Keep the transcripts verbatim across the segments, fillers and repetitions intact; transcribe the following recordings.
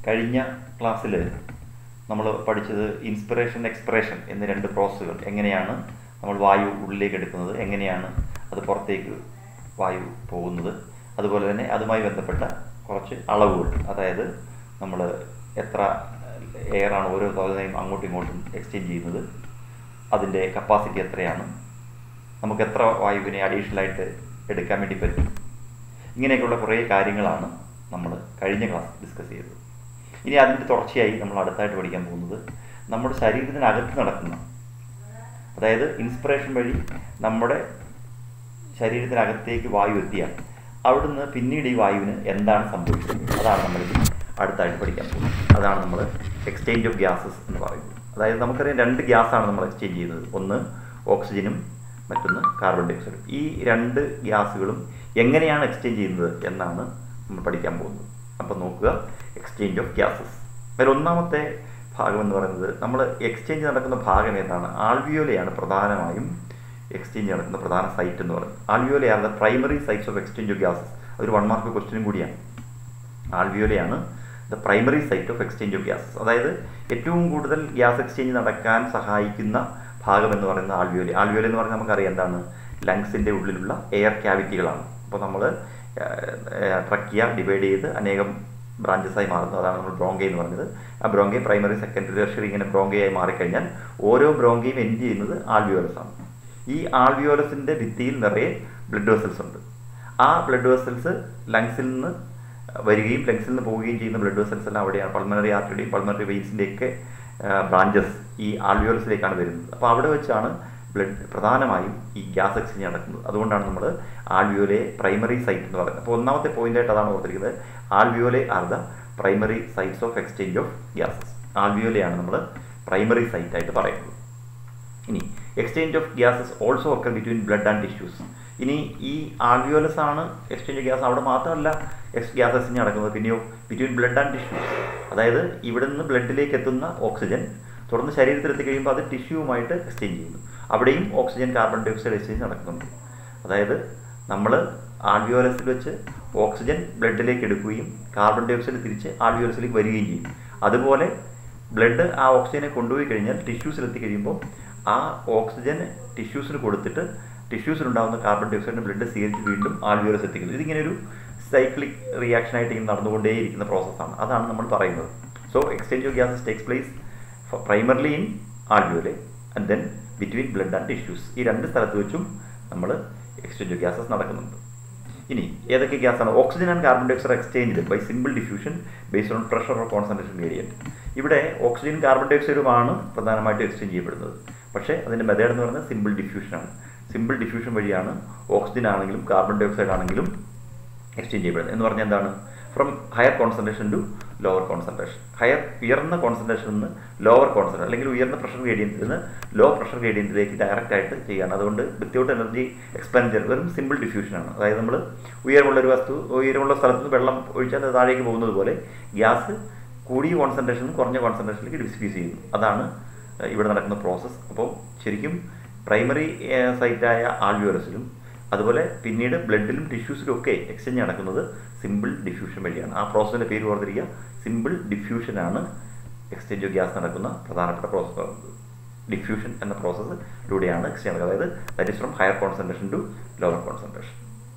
കഴിഞ്ഞ ക്ലാസ്സിൽ നമ്മൾ പഠിച്ചത് ഇൻസ്പിറേഷൻ എക്സ്പിറേഷൻ എന്ന രണ്ട് പ്രോസസ്സുകൾ, എങ്ങനെയാണ് നമ്മൾ വായു ഉള്ളിലേക്ക് എടുക്കുന്നത്, എങ്ങനെയാണ് അത് പുറത്തേക്ക് വായു പോകുന്നത്, അതുപോലെ തന്നെ അതുമായി ബന്ധപ്പെട്ട കുറച്ച് അളവുകൾ, അതായത് നമ്മൾ എത്ര എയറാണ് ഓരോ തവണയും അങ്ങോട്ടും ഇങ്ങോട്ടും എക്സ്ചേഞ്ച് ചെയ്യുന്നത്, അതിൻ്റെ കപ്പാസിറ്റി എത്രയാണ്, നമുക്ക് എത്ര വായുവിനെ അഡീഷണലായിട്ട് എടുക്കാൻ വേണ്ടി പറ്റും, ഇങ്ങനെയൊക്കെയുള്ള കുറേ കാര്യങ്ങളാണ് നമ്മൾ കഴിഞ്ഞ ക്ലാസ് ഡിസ്കസ് ചെയ്തത്. ഇനി അതിൻ്റെ തുടർച്ചയായി നമ്മൾ അടുത്തായിട്ട് പഠിക്കാൻ പോകുന്നത് നമ്മുടെ ശരീരത്തിനകത്ത് നടക്കുന്ന, അതായത് ഇൻസ്പിറേഷൻ വഴി നമ്മുടെ ശരീരത്തിനകത്തേക്ക് വായു എത്തിയാൽ അവിടുന്ന് പിന്നീട് ഈ വായുവിന് എന്താണ് സംഭവിക്കുന്നത്, അതാണ് നമ്മൾ അടുത്തായിട്ട് പഠിക്കാൻ പോകുന്നത്. അതാണ് നമ്മൾ എക്സ്ചേഞ്ച് ഓഫ് ഗ്യാസസ് എന്ന് പറയുന്നത്. അതായത് നമുക്കറിയാം രണ്ട് ഗ്യാസാണ് നമ്മൾ എക്സ്ചേഞ്ച് ചെയ്യുന്നത്, ഒന്ന് ഓക്സിജനും മറ്റൊന്ന് കാർബൺ ഡൈ ഓക്സൈഡും. ഈ രണ്ട് ഗ്യാസുകളും എങ്ങനെയാണ് എക്സ്ചേഞ്ച് ചെയ്യുന്നത് എന്നാണ് നമ്മൾ പഠിക്കാൻ പോകുന്നത്. അപ്പോൾ നോക്കുക, എക്സ്ചേഞ്ച് ഓഫ് ഗ്യാസസ്. അതിൽ ഒന്നാമത്തെ ഭാഗം എന്ന് പറയുന്നത്, നമ്മൾ എക്സ്ചേഞ്ച് നടക്കുന്ന ഭാഗം ഏതാണ്? ആൽവിയോലയാണ് പ്രധാനമായും എക്സ്ചേഞ്ച് നടക്കുന്ന പ്രധാന സൈറ്റ് എന്ന് പറയുന്നത്. ആൽവിയോലയാണ് the primary sites of exchange of gases. അതൊരു വൺ മാർക്ക് ക്വസ്റ്റ്യനും കൂടിയാണ്. ആൽവിയോലയാണ് the primary site of exchange of gases. അതായത് ഏറ്റവും കൂടുതൽ ഗ്യാസ് എക്സ്ചേഞ്ച് നടക്കാൻ സഹായിക്കുന്ന ഭാഗം എന്ന് പറയുന്നത് ആൽവിയോല. ആൽവിയോല എന്ന് പറഞ്ഞാൽ നമുക്കറിയാം എന്താണ്, ലങ്സിൻ്റെ ഉള്ളിലുള്ള എയർ ക്യാവിറ്റികളാണ്. അപ്പോൾ നമ്മൾ ട്രക്കിയ ഡിവൈഡ് ചെയ്ത് അനേകം ബ്രാഞ്ചസായി മാറുന്നു, അതാണ് നമ്മൾ ബ്രോങ്കൈ എന്ന് പറഞ്ഞത്. ആ ബ്രോങ്കൈ പ്രൈമറി സെക്കൻഡറി ടെർഷ്യറി ഇങ്ങനെ ബ്രോങ്കൈയായി മാറിക്കഴിഞ്ഞാൽ ഓരോ ബ്രോങ്കയും എൻഡ് ചെയ്യുന്നത് ആൽവിയോലസ് ആണ്. ഈ ആൽവിയോലസിൻ്റെ ഭിത്തിയിൽ നിറയെ ബ്ലഡ് വെസൽസ് ഉണ്ട്. ആ ബ്ലഡ് വെസൽസ് ലങ്സിൽ നിന്ന് വരികയും ലങ്സിൽ നിന്ന് പോവുകയും ചെയ്യുന്ന ബ്ലഡ് വെസൽസ് എല്ലാം അവിടെയാണ്. പൾമണറി ആർട്ടറിയുടെയും പൾമണറി വെയിൻസിൻ്റെയൊക്കെ ബ്രാഞ്ചസ് ഈ ആൽവിയോലസിലേക്കാണ് വരുന്നത്. അപ്പോൾ അവിടെ വെച്ചാണ് ബ്ലഡ് പ്രധാനമായും ഈ ഗ്യാസ് എക്സ്ചേഞ്ച് നടക്കുന്നത്. അതുകൊണ്ടാണ് നമ്മൾ ആൽവിയോലെ പ്രൈമറി സൈറ്റ് എന്ന് പറയുന്നത്. അപ്പോൾ ഒന്നാമത്തെ പോയിന്റായിട്ട് അതാണ് ഓർത്തിരിക്കുന്നത്, alveoli are the primary sites of exchange of gases. ആൽവിയോലെയാണ് നമ്മൾ പ്രൈമറി സൈറ്റ് ആയിട്ട് പറയുന്നത്. ഇനി exchange of gases also occur between blood and tissues. ഇനി ഈ ആൽവിയോലസ് ആണ് എക്സ്ചേഞ്ച് ഓഫ് ഗ്യാസ്, അവിടെ മാത്രമല്ല എക്സ് ഗ്യാസ് എക്സ്ചേഞ്ച് നടക്കുന്നത്, പിന്നെയോ ബിറ്റ്വീൻ ബ്ലഡ് ആൻഡ് ടിഷ്യൂസ്. അതായത് ഇവിടെ നിന്ന് ബ്ലഡിലേക്ക് എത്തുന്ന ഓക്സിജൻ തുടർന്ന് ശരീരത്തിലെത്തി കഴിയുമ്പോൾ അത് ടിഷ്യൂവുമായിട്ട് എക്സ്ചേഞ്ച് ചെയ്യുന്നു. അവിടെയും oxygen carbon dioxide exchange നടക്കുന്നുണ്ട്. അതായത് നമ്മൾ ആൽവിയോലസിൽ വെച്ച് ഓക്സിജൻ ബ്ലഡിലേക്ക് എടുക്കുകയും കാർബൺ ഡൈ ഓക്സൈഡ് തിരിച്ച് ആൽവിയോലസിലേക്ക് വരികയും ചെയ്യും. അതുപോലെ ബ്ലഡ് ആ ഓക്സിജനെ കൊണ്ടുപോയി കഴിഞ്ഞാൽ ടിഷ്യൂസിലെത്തി കഴിയുമ്പോൾ ആ ഓക്സിജൻ ടിഷ്യൂസിന് കൊടുത്തിട്ട് ടിഷ്യൂസിലുണ്ടാകുന്ന കാർബൺ ഡൈ ഓക്സൈഡിന് ബ്ലഡ് സ്വീകരിച്ച് വീണ്ടും ആൽവിയോലസ് എത്തിക്കുന്നു. ഇതിങ്ങനെ ഒരു സൈക്ലിക് റിയാക്ഷനായിട്ട് ഇങ്ങനെ നടന്നുകൊണ്ടേയിരിക്കുന്ന പ്രോസസ്സാണ്. അതാണ് നമ്മൾ പറയുന്നത്. So exchange of gases takes place primarily in alveoli and then between blood and tissues. ഈ രണ്ട് സ്ഥലത്ത് വെച്ചും നമ്മൾ എക്സ്ചേഞ്ച് ഓഫ് ഗ്യാസസ് നടക്കുന്നുണ്ട്. ഇനി ഏതൊക്കെ ഗ്യാസാണ്? Oxygen and carbon dioxide exchange by simple diffusion based on pressure or concentration gradient. ഇവിടെ ഓക്സിജൻ കാർബൺ ഡൈ ഓക്സൈഡുമാണ് പ്രധാനമായിട്ടും എക്സ്ചേഞ്ച് ചെയ്യപ്പെടുന്നത്. പക്ഷേ അതിൻ്റെ മെത്തേഡ് എന്ന് പറയുന്നത് സിമ്പിൾ ഡിഫ്യൂഷനാണ്. സിമ്പിൾ ഡിഫ്യൂഷൻ വഴിയാണ് ഓക്സിജൻ ആണെങ്കിലും കാർബൺ ഡൈ ഓക്സൈഡ് ആണെങ്കിലും എക്സ്ചേഞ്ച് ചെയ്യപ്പെടുന്നത്. എന്ന് പറഞ്ഞാൽ എന്താണ്? From higher concentration to lower concentration. Higher ഉയർന്ന കോൺസെൻട്രേഷനിൽ നിന്ന് ലോവർ കോൺസെൻട്രേഷൻ, അല്ലെങ്കിൽ ഉയർന്ന പ്രഷർ ഗ്രേഡിയൻറ്റിൽ നിന്ന് ലോ പ്രഷർ ഗ്രേഡിയൻറ്റിലേക്ക് ഡയറക്റ്റ് ആയിട്ട് ചെയ്യാണ്. അതുകൊണ്ട് വിത്തൗട്ട് എനർജി എക്സ്പെൻഡിച്ചർ, വെറും സിമ്പിൾ ഡിഫ്യൂഷനാണ്. അതായത് നമ്മൾ ഉയരമുള്ള ഒരു വസ്തു ഉയരമുള്ള സ്ഥലത്ത് നിന്ന് വെള്ളം ഒഴിച്ചാൽ അത് താഴേക്ക് പോകുന്നത് പോലെ ഗ്യാസ് കൂടിയ കോൺസെൻട്രേഷനും കുറഞ്ഞ കോൺസെൻട്രേഷനിലേക്ക് ഡിസ്ഫ്യൂസ് ചെയ്യുന്നു. അതാണ് ഇവിടെ നടക്കുന്ന പ്രോസസ്സ്. അപ്പോൾ ശരിക്കും പ്രൈമറി സൈറ്റായ ആൽവിയോലസിലും അതുപോലെ പിന്നീട് ബ്ലഡിലും ടിഷ്യൂസിലും ഒക്കെ എക്സ്ചേഞ്ച് നടക്കുന്നത് സിമ്പിൾ ഡിഫ്യൂഷൻ വഴിയാണ്. ആ പ്രോസസ്സിൻ്റെ പേര് ഓർത്തിരിക്കുക, സിമ്പിൾ ഡിഫ്യൂഷനാണ് എക്സ്ചേഞ്ച് ഓഫ് ഗ്യാസ് നടക്കുന്ന പ്രധാനപ്പെട്ട പ്രോസസ്സ് പറയുന്നത്. ഡിഫ്യൂഷൻ എന്ന പ്രോസസ്സിലൂടെയാണ് എക്സ്ചേഞ്ച് നടക്കുന്നത്. അതായത് that is from higher concentration to lower concentration.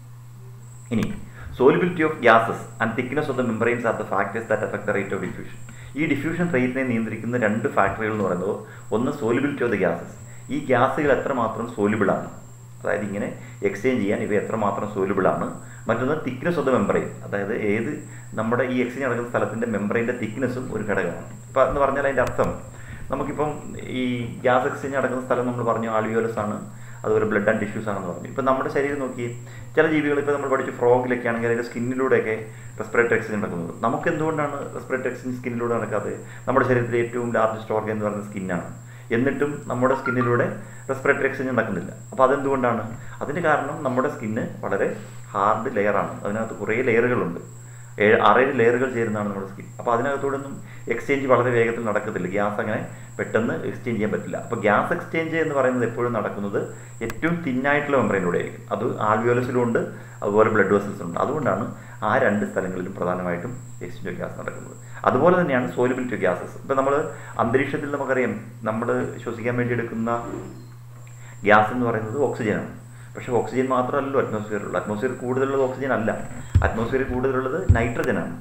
ഇനി solubility of gases and thickness of the membranes are the factors that affect the rate of diffusion. ഈ diffusion റേറ്റിനെ നിയന്ത്രിക്കുന്ന രണ്ട് ഫാക്ടറുകൾ എന്ന് പറയുന്നത്, ഒന്ന് സോലിബിലിറ്റി ഓഫ് ദ ഗ്യാസസ്, ഈ ഗ്യാസുകൾ എത്രമാത്രം സോലിബിളാണ്, അതായത് ഇങ്ങനെ എക്സ്ചേഞ്ച് ചെയ്യാൻ ഇവ എത്രമാത്രം സോലിബിളാണ്. മറ്റൊന്ന് തിക്നെസ് ഓഫ് ദ മെംബ്രെയിൻ, അതായത് ഏത് നമ്മുടെ ഈ എക്സ്ചേഞ്ച് നടക്കുന്ന സ്ഥലത്തിൻ്റെ മെംബ്രെയിൻ്റെ തിക്നെസ്സും ഒരു ഘടകമാണ്. ഇപ്പോൾ എന്ന് പറഞ്ഞാൽ അതിൻ്റെ അർത്ഥം, നമുക്കിപ്പം ഈ ഗ്യാസ് എക്സ്ചേഞ്ച് നടക്കുന്ന സ്ഥലം നമ്മൾ പറഞ്ഞു ആൽവിയോലസ് ആണ്, അതുപോലെ ബ്ലഡ് ആൻഡ് ടിഷ്യൂസ് ആണെന്ന് പറഞ്ഞു. ഇപ്പോൾ നമ്മുടെ ശരീരം നോക്കി ചില ജീവികൾ, ഇപ്പോൾ നമ്മൾ പഠിച്ച ഫ്രോഗിലൊക്കെ ആണെങ്കിൽ അതിൻ്റെ സ്കിന്നിലൂടെയൊക്കെ റെസ്പിറേറ്ററി എക്സ്ചേഞ്ച് നടക്കുന്നത്. നമുക്ക് എന്തുകൊണ്ടാണ് റെസ്പിറേറ്ററി എക്സ്ചേഞ്ച് സ്കിന്നിലൂടെ നടക്കാതെ? നമ്മുടെ ശരീരത്തിലെ ഏറ്റവും ലാർജസ്റ്റ് ഓർഗൻ എന്ന് പറയുന്നത് സ്കിന്നാണ്. എന്നിട്ടും നമ്മുടെ സ്കിന്നിലൂടെ റെസ്പിറേറ്ററി എക്സ്ചേഞ്ച് നടക്കുന്നില്ല. അപ്പോൾ അതെന്തുകൊണ്ടാണ്? അതിന് കാരണം നമ്മുടെ സ്കിന്ന് വളരെ ഹാർഡ് ലെയറാണ്. അതിനകത്ത് കുറേ ലെയറുകളുണ്ട്, ഏഴ് ആറേഴ് ലെയറുകൾ ചേരുന്നതാണ് നമ്മുടെ സ്കിൻ. അപ്പോൾ അതിനകത്തൂടൊന്നും എക്സ്ചേഞ്ച് വളരെ വേഗത്തിൽ നടക്കത്തില്ല. ഗ്യാസ് അങ്ങനെ പെട്ടെന്ന് എക്സ്ചേഞ്ച് ചെയ്യാൻ പറ്റില്ല. അപ്പോൾ ഗ്യാസ് എക്സ്ചേഞ്ച് എന്ന് പറയുന്നത് എപ്പോഴും നടക്കുന്നത് ഏറ്റവും തിന്നായിട്ടുള്ള മെംബ്രെയിനിലൂടെ ആയിരിക്കും. അത് ആൽവിയോലസിലും ഉണ്ട്, അതുപോലെ ബ്ലഡ് വെസൽസിലും ഉണ്ട്. അതുകൊണ്ടാണ് ആ രണ്ട് സ്ഥലങ്ങളിലും പ്രധാനമായിട്ടും എക്സ്ചേഞ്ച് ഓഫ് ഗ്യാസ് നടക്കുന്നത്. അതുപോലെ തന്നെയാണ് സോലുബിലിറ്റി ഓഫ് ഗ്യാസസ്. ഇപ്പം നമ്മൾ അന്തരീക്ഷത്തിൽ നമുക്കറിയാം നമ്മൾ ശ്വസിക്കാൻ വേണ്ടി എടുക്കുന്ന ഗ്യാസ് എന്ന് പറയുന്നത് ഓക്സിജനാണ്. പക്ഷേ ഓക്സിജൻ മാത്രമല്ലല്ലോ അറ്റ്മോസ്ഫിയറിലുള്ളത്. അറ്റ്മോസ്ഫിയർ കൂടുതലുള്ളത് ഓക്സിജൻ അല്ല, അറ്റ്മോസ്ഫിയർ കൂടുതലുള്ളത് നൈട്രജനാണ്.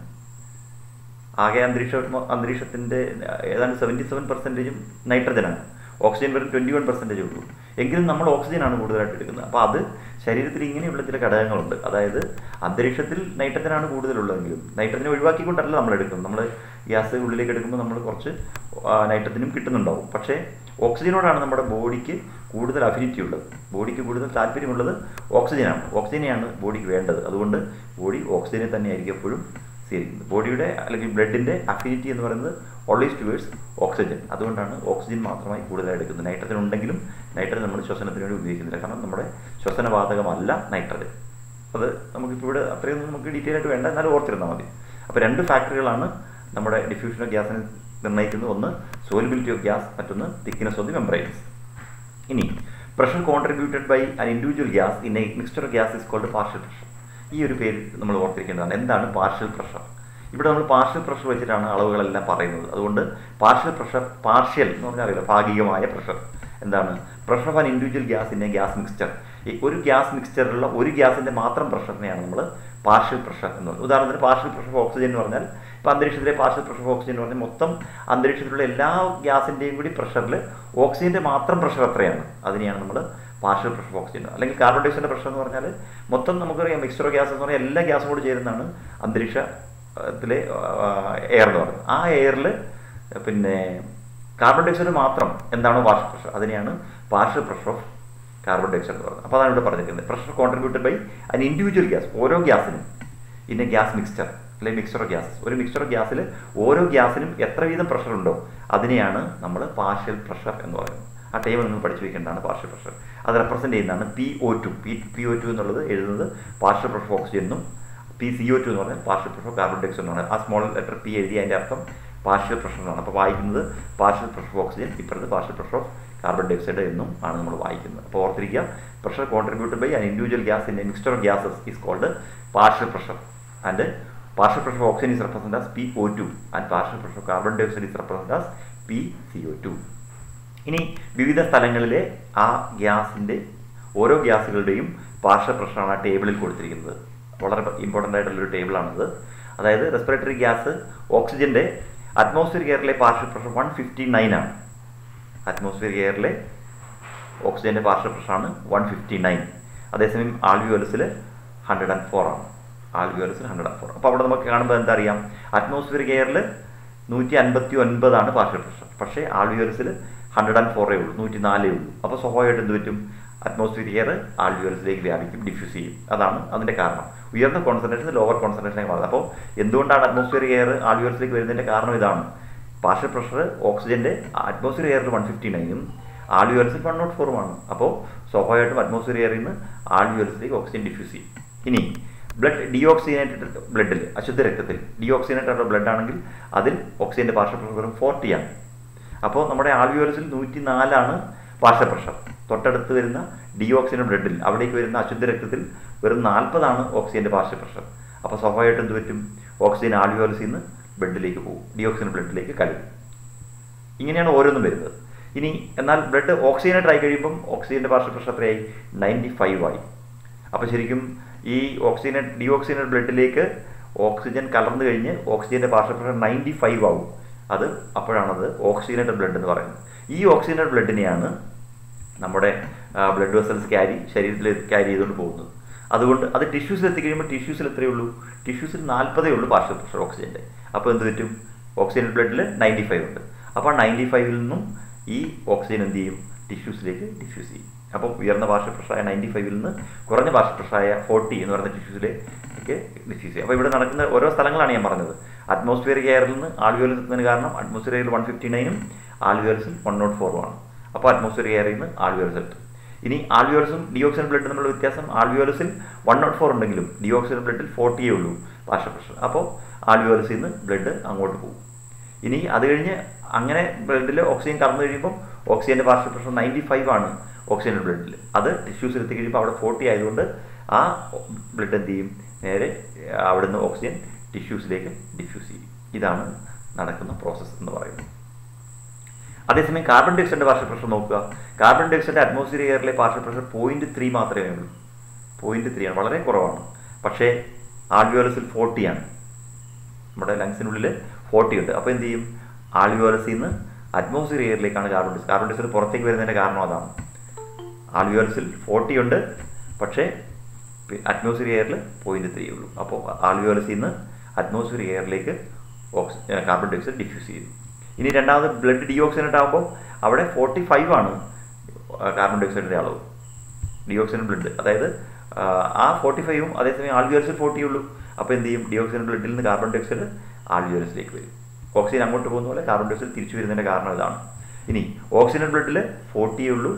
ആകെ അന്തരീക്ഷ അന്തരീക്ഷത്തിൻ്റെ ഏതാണ്ട് സെവൻറ്റി സെവൻ പെർസെൻറ്റേജും നൈട്രജനാണ്. ഓക്സിജൻ വെറും ട്വൻറ്റി വൺ പെർസെൻറ്റേജ് ഉള്ളൂ. എങ്കിലും നമ്മൾ ഓക്സിജനാണ് കൂടുതലായിട്ട് എടുക്കുന്നത്. അപ്പോൾ അത് ശരീരത്തിൽ ഇങ്ങനെയുള്ള ചില ഘടകങ്ങളുണ്ട്. അതായത് അന്തരീക്ഷത്തിൽ നൈട്രജനാണ് കൂടുതലുള്ളതെങ്കിലും നൈട്രജനെ ഒഴിവാക്കിക്കൊണ്ടല്ല നമ്മൾ എടുക്കുന്നത്. നമ്മൾ ഗ്യാസ് ഉള്ളിലേക്ക് എടുക്കുമ്പോൾ നമ്മൾ കുറച്ച് നൈട്രജനും കിട്ടുന്നുണ്ടാവും. പക്ഷേ ഓക്സിജനോടാണ് നമ്മുടെ ബോഡിക്ക് കൂടുതൽ അഫിനിറ്റി ഉള്ളത്, ബോഡിക്ക് കൂടുതൽ താല്പര്യമുള്ളത് ഓക്സിജനാണ്. ഓക്സിജനെയാണ് ബോഡിക്ക് വേണ്ടത്. അതുകൊണ്ട് ബോഡി ഓക്സിജനെ തന്നെയായിരിക്കും എപ്പോഴും സ്വീകരിക്കുന്നത്. ബോഡിയുടെ അല്ലെങ്കിൽ ബ്ലഡിൻ്റെ അഫിനിറ്റി എന്ന് പറയുന്നത് ഓൾവേസ് ടുവേഴ്സ് ഓക്സിജൻ. അതുകൊണ്ടാണ് ഓക്സിജൻ മാത്രമായി കൂടുതലായി എടുക്കുന്നത്. നൈട്രജൻ ഉണ്ടെങ്കിലും നൈട്രജൻ നമ്മൾ ശ്വസനത്തിന് വേണ്ടി ഉപയോഗിക്കുന്നില്ല. കാരണം നമ്മുടെ ശ്വസനവാതകമല്ല നൈട്രജൻ. അത് നമുക്കിപ്പോൾ ഇവിടെ അത്രയൊന്നും നമുക്ക് ഡീറ്റെയിൽ ആയിട്ട് വേണ്ട, എന്നാലും ഓർത്തിരുന്നാൽ മതി. അപ്പോൾ രണ്ട് ഫാക്ടറികളാണ് നമ്മുടെ ഡിഫ്യൂഷൻ ഓഫ് ഗ്യാസിനെ നിർണ്ണയിക്കുന്നത്. ഒന്ന് സോലുബിലിറ്റി ഓഫ് ഗ്യാസ്, മറ്റൊന്ന് തിക്നെസ് ഓഫ് ദി മെംബ്രെയിൻസ്. ഇനി pressure contributed by an individual gas in a mixture of gas is called partial pressure. ഈ ഒരു പേര് നമ്മൾ ഓർത്തിരിക്കേണ്ടതാണ്. എന്താണ് പാർഷ്യൽ പ്രഷർ? ഇവിടെ നമ്മൾ പാർഷ്യൽ പ്രഷർ വെച്ചിട്ടാണ് അളവുകളെല്ലാം പറയുന്നത്. അതുകൊണ്ട് പാർഷ്യൽ പ്രഷർ, പാർഷ്യൽ എന്ന് പറഞ്ഞാൽ അറിയില്ല, ഭാഗികമായ പ്രഷർ. എന്താണ് pressure of an individual gas in a gas mixture? ഈ ഒരു ഗ്യാസ് മിക്സ്ചറിലുള്ള ഒരു ഗ്യാസിൻ്റെ മാത്രം പ്രഷറിനെയാണ് നമ്മൾ പാർഷ്യൽ പ്രഷർ എന്ന് പറയുന്നത്. ഉദാഹരണത്തിന് പാർഷ്യൽ പ്രഷർ ഓഫ് ഓക്സിജൻ എന്ന് പറഞ്ഞാൽ, ഇപ്പോൾ അന്തരീക്ഷത്തിലെ പാർഷ്യൽ പ്രഷർ ഓഫ് ഓക്സിജൻ എന്ന് പറഞ്ഞാൽ മൊത്തം അന്തരീക്ഷത്തിലുള്ള എല്ലാ ഗ്യാസിൻ്റെയും കൂടി പ്രഷറിൽ ഓക്സിജൻ്റെ മാത്രം പ്രഷർ എത്രയാണ്, അതിനെയാണ് നമ്മൾ പാർഷ്യൽ പ്രഷർ ഓഫ് ഓക്സിജൻ. അല്ലെങ്കിൽ കാർബൺ ഡൈ ഓക്സൈഡിൻ്റെ പ്രഷർ എന്ന് പറഞ്ഞാൽ മൊത്തം നമുക്കറിയാം മിക്സ്ചർ ഓഫ് ഗ്യാസ് എന്ന് പറഞ്ഞാൽ എല്ലാ ഗ്യാസും കൂടി ചേരുന്നതാണ് അന്തരീക്ഷത്തിലെ എയർ എന്ന് പറയുന്നത്. ആ എയറിൽ പിന്നെ കാർബൺ ഡൈ ഓക്സൈഡ് മാത്രം എന്താണോ പാർഷ്യൽ പ്രഷർ, അതിനെയാണ് partial pressure of carbon dioxide എന്ന് പറയുന്നത്. അപ്പോൾ അതാണ് ഇവിടെ പറഞ്ഞിരിക്കുന്നത്. Pressure contributed by an individual gas, ഓരോ ഗ്യാസിനും ഇന്ന ഗ്യാസ് മിക്സ്ചർ അല്ലെങ്കിൽ മിക്സ്ചർ ഓഫ് ഗ്യാസസ്. ഒരു മിക്സ്ചർ ഓഫ് ഗ്യാസിൽ ഓരോ ഗ്യാസിനും എത്ര വീതം പ്രഷർ ഉണ്ടോ അതിനെയാണ് നമ്മൾ പാർഷ്യൽ പ്രഷർ എന്ന് പറയുന്നത്. ആ ടൈം നിങ്ങൾ പഠിച്ചു വയ്ക്കേണ്ടതാണ് പാർഷ്യൽ പ്രഷർ. അത് റെപ്രസെൻറ്റ് ചെയ്യുന്നതാണ് P O two. P P O two എന്നുള്ളത് എഴുതുന്നത് പാർഷ്യൽ പ്രഷർ ഓഫ് ഓക്സിജൻ എന്നും പി സി ഒ ടു എന്ന് പറഞ്ഞാൽ partial pressure of carbon dioxide എന്നാണ്. ആ സ്മോൾ ലെറ്റർ പി എഴുതി അതിൻ്റെ അർത്ഥം പാർഷ്യൽ പ്രഷർ എന്നാണ്. അപ്പോൾ വായിക്കുന്നത് പാർഷ്യൽ പ്രഷർ ഓഫ് ഓക്സിജൻ, ഇപ്പുറത്ത് partial pressure of carbon dioxide എന്നും ആണ് നമ്മൾ വായിക്കുന്നത്. അപ്പോൾ ഓർത്തിരിക്കുക, pressure contributed by an individual gas in a mixture of gases is called partial pressure. And partial pressure of oxygen is represented as P O two and partial pressure of carbon dioxide is represented as P C O two. ഇനി വിവിധ സ്ഥലങ്ങളിലെ ആ ഗ്യാസിൻ്റെ ഓരോ ഗ്യാസുകളുടെയും partial പ്രഷറാണ് ആ ടേബിളിൽ കൊടുത്തിരിക്കുന്നത്. വളരെ ഇമ്പോർട്ടൻ്റ് ആയിട്ടുള്ളൊരു ടേബിളാണിത്. അതായത് റെസ്പിറേറ്ററി ഗ്യാസ് ഓക്സിജൻ്റെ അറ്റ്മോസ്ഫിയർ എയറിലെ partial pressure one fifty nine ആണ്. അറ്റ്മോസ്ഫിയർ എയറിലെ ഓക്സിജൻ്റെ പാർഷ്യൽ പ്രഷറാണ് വൺ ഫിഫ്റ്റി നയൻ. അതേസമയം ആൽവിയോലസിൽ ഹൺഡ്രഡ് ആൻഡ് ഫോർ ആണ്. ആൽവിയോലസിൽ ഹൺഡ്രഡ് ആൻഡ് ഫോർ. അപ്പോൾ അവിടെ നമുക്ക് കാണുമ്പോൾ എന്താ അറിയാം, അറ്റ്മോസ്ഫിയർ എയറിൽ നൂറ്റി അൻപത്തി ഒൻപതാണ് പാർഷ്യൽ പ്രഷർ, പക്ഷേ ആൽവിയോലസിൽ ഹൺഡ്രഡ് ആൻഡ് ഫോറേ ഉള്ളൂ, നൂറ്റി നാലേ ഉള്ളൂ. അപ്പോൾ സ്വാഭാവികമായിട്ട് എന്ത് പറ്റും, അറ്റ്മോസ്ഫിയർ എയർ ആൽവിയോലസിലേക്ക് വ്യാപിക്കും, ഡിഫ്യൂസ് ചെയ്യും. അതാണ് അതിൻ്റെ കാരണം. ഉയർന്ന കോൺസെൻട്രേഷൻ ലോവർ കോൺസെൻട്രേഷനായി മാറുന്നത്. അപ്പോൾ എന്തുകൊണ്ടാണ് അറ്റ്മോസ്ഫിയർ എയർ ആൽവിയോലസിലേക്ക് വരുന്നതിൻ്റെ കാരണം ഇതാണ്. പാർഷ്യൽ പ്രഷർ ഓക്സിജൻ്റെ അറ്റ്മോസ്ഫിയർ എയറിൽ വൺ ഫിഫ്റ്റി നയനും ആൽവിയോലസിൽ വൺ നോട്ട് ഫോറുമാണ്. അപ്പോൾ സ്വാഭാവികമായിട്ടും അറ്റ്മോസ്ഫിയർ എയറിൽ നിന്ന് ആൽവിയോലസിലേക്ക് ഓക്സിജൻ ഡിഫ്യൂസ് ചെയ്യും. ഇനി ബ്ലഡ് ഡിയോക്സിനേറ്റഡ് ബ്ലഡിൽ, അശുദ്ധ രക്തത്തിൽ ഡിയോക്സിനേറ്റഡ് ബ്ലഡ് ആണെങ്കിൽ അതിൽ ഓക്സിജൻ്റെ പാർഷ്യൽ പ്രഷർ വെറും ഫോർട്ടി ആണ്. അപ്പോൾ നമ്മുടെ ആൽവിയോലസിൽ നൂറ്റി നാലാണ് പാർഷ്യൽ പ്രഷർ. തൊട്ടടുത്ത് വരുന്ന ഡിയോക്സിനേറ്റഡ് ബ്ലഡിൽ, അവിടേക്ക് വരുന്ന അശുദ്ധ രക്തത്തിൽ വെറും നാൽപ്പതാണ് ഓക്സിജൻ്റെ പാർഷ്യൽ പ്രഷർ. അപ്പോൾ സ്വാഭാവികമായിട്ടും എന്ത് പറ്റും, ഓക്സിജൻ ആൽവിയോലസിൽ നിന്ന് ബ്ലഡിലേക്ക് പോകും, ഡിയോക്സിൻ ബ്ലഡിലേക്ക് കലരും. ഇങ്ങനെയാണ് ഓരോന്നും വരുന്നത്. ഇനി എന്നാൽ ബ്ലഡ് ഓക്സിജനേറ്റഡ് ആയി കഴിയുമ്പം ഓക്സിജൻ്റെ പാർഷ്യൽ പ്രഷർ എത്രയായി, നയൻറ്റി ഫൈവ് ആയി. അപ്പോൾ ശരിക്കും ഈ ഓക്സിജനേറ്റ് ഡിയോക്സിനേറ്റഡ് ബ്ലഡിലേക്ക് ഓക്സിജൻ കലർന്നു കഴിഞ്ഞ് ഓക്സിജൻ്റെ പാർഷ്യൽ പ്രഷർ നയൻറ്റി ഫൈവ് ആവും. അത് അപ്പോഴാണത് ഓക്സിജനേറ്റഡ് ബ്ലഡ് എന്ന് പറയുന്നത്. ഈ ഓക്സിജനേറ്റഡ് ബ്ലഡിനെയാണ് നമ്മുടെ ബ്ലഡ് വെസൽസ് ക്യാരി ശരീരത്തിൽ ക്യാരി ചെയ്തുകൊണ്ട് പോകുന്നത്. അതുകൊണ്ട് അത് ടിഷ്യൂസിൽ എത്തിക്കഴിയുമ്പോൾ ടിഷ്യൂസിൽ എത്രയേ ഉള്ളൂ, ടിഷ്യൂസിൽ നാൽപ്പതേ ഉള്ളൂ പാർഷ്യൽ പ്രഷർ ഓക്സിജൻ്റെ. അപ്പോൾ എന്ത് പറ്റും, ഓക്സിജനേറ്റഡ് ബ്ലഡിൽ നയൻറ്റി ഫൈവ് ഉണ്ട്. അപ്പോൾ നയൻറ്റി ഫൈവിൽ നിന്നും ഈ ഓക്സിജൻ എന്ത് ചെയ്യും, ടിഷ്യൂസിലേക്ക് ഡിഫ്യൂസ് ചെയ്യും. അപ്പോൾ ഉയർന്ന പാർഷ്യൽ പ്രഷറായ നയൻറ്റി ഫൈവിൽ നിന്ന് കുറഞ്ഞ പാർഷ്യൽ പ്രഷറായ ഫോർട്ടി എന്ന് പറയുന്ന ടിഷ്യൂസിലേക്ക് ഡിഫ്യൂസ് ചെയ്യും. അപ്പോൾ ഇവിടെ നടക്കുന്ന ഓരോ സ്ഥലങ്ങളാണ് ഞാൻ പറഞ്ഞത്. അറ്റ്മോസ്ഫിയർ എയറിൽ നിന്ന് ആൽവിയോലസ് എത്തുന്നതിന് കാരണം അറ്റ്മോസ്ഫിയർ എയറിൽ വൺ ഫിഫ്റ്റി നയനും ആൽവിയോലസിൽ വൺ നോട്ട് ഫോറുമാണ്. അപ്പോൾ അറ്റ്മോസ്ഫിയർ എയറിൽ നിന്ന് ആൽവിയോലസ് എത്തും. ഇനി ആൽവിയോലസും ഡിയോക്സിൻ ബ്ലഡ് തമ്മിലുള്ള വ്യത്യാസം, ആൽവിയോലസിൽ വൺ നോട്ട് ഫോർ ഉണ്ടെങ്കിലും ഡിയോക്സിൻ ബ്ലഡിൽ ഫോർട്ടിയേ ഉള്ളൂ പാർഷ്യൽ പ്രഷർ. അപ്പോൾ ആൽവിയോലസിൽ നിന്ന് ബ്ലഡ് അങ്ങോട്ട് പോകും. ഇനി അത് കഴിഞ്ഞ് അങ്ങനെ ബ്ലഡിൽ ഓക്സിജൻ കടന്നു കഴിയുമ്പം ഓക്സിജൻ്റെ പാർഷ്യൽ പ്രഷർ നയൻറ്റി ഫൈവ് ആണ് ഓക്സിജൻ ബ്ലഡിൽ. അത് ടിഷ്യൂസിൽ എത്തിക്കഴിയുമ്പോൾ അവിടെ ഫോർട്ടി ആയതുകൊണ്ട് ആ ബ്ലഡ് എന്ത് ചെയ്യും, നേരെ അവിടുന്ന് ഓക്സിജൻ ടിഷ്യൂസിലേക്ക് ഡിഫ്യൂസ് ചെയ്യും. ഇതാണ് നടക്കുന്ന പ്രോസസ്സ് എന്ന് പറയുന്നത്. അതേസമയം കാർബൺ ഡൈ ഓക്സൈഡിൻ്റെ പാർഷ്യൽ പ്രഷർ നോക്കുക. കാർബൺ ഡൈ ഓക്സൈഡ് അറ്റ്മോസ്ഫിയർ എയറിലെ പാർഷ്യൽ പ്രഷർ പോയിന്റ് ത്രീ മാത്രമേ ഉള്ളൂ. പോയിന്റ് ത്രീ ആണ്, വളരെ കുറവാണ്. പക്ഷേ ആൽവിയോലസിൽ ഫോർട്ടിയാണ്. നമ്മുടെ ലങ്സിനുള്ളിൽ ഫോർട്ടി ഉണ്ട്. അപ്പോൾ എന്ത് ചെയ്യും? ആൽവിയോലസിൽ നിന്ന് അറ്റ്മോസ്ഫിയർ എയറിലേക്കാണ് carbon di carbon dioxide പുറത്തേക്ക് വരുന്നതിൻ്റെ കാരണം അതാണ്. ആൽവിയോലസിൽ ഫോർട്ടി ഉണ്ട്, പക്ഷേ അറ്റ്മോസ്ഫിയർ എയറിൽ പോയിന്റ് ത്രീ ഉള്ളൂ. അപ്പോൾ ആൽവിയോലസിൽ നിന്ന് അറ്റ്മോസ്ഫിയർ എയറിലേക്ക് oxy carbon dioxide diffuse ചെയ്തു. ഇനി രണ്ടാമത് ബ്ലഡ് ഡിയോക്സിനേറ്റ് ആകുമ്പോൾ അവിടെ ഫോർട്ടി ഫൈവ് ആണ് കാർബൺ ഡൈ ഓക്സൈഡിൻ്റെ അളവ്, ഡിയോക്സിൻ ബ്ലഡ്. അതായത് ആ ഫോർട്ടി ഫൈവും അതേസമയം ആൽവിയോലസിൽ ഫോർട്ടി ഉള്ളൂ. അപ്പോൾ എന്ത് ചെയ്യും? ഡിയോക്സിൻ ബ്ലഡിൽ നിന്ന് കാർബൺ ഡൈ ഓക്സൈഡ് ആൽവിയോലസിലേക്ക് വരും. ഓക്സിജൻ അങ്ങോട്ട് പോകുന്ന പോലെ കാർബൺ ഡൈ ഓക്സൈഡ് തിരിച്ചു വരുന്നതിൻ്റെ കാരണം ഇതാണ്. ഇനി ഓക്സിജൻ ബ്ലഡിൽ ഫോർട്ടിയേ ഉള്ളൂ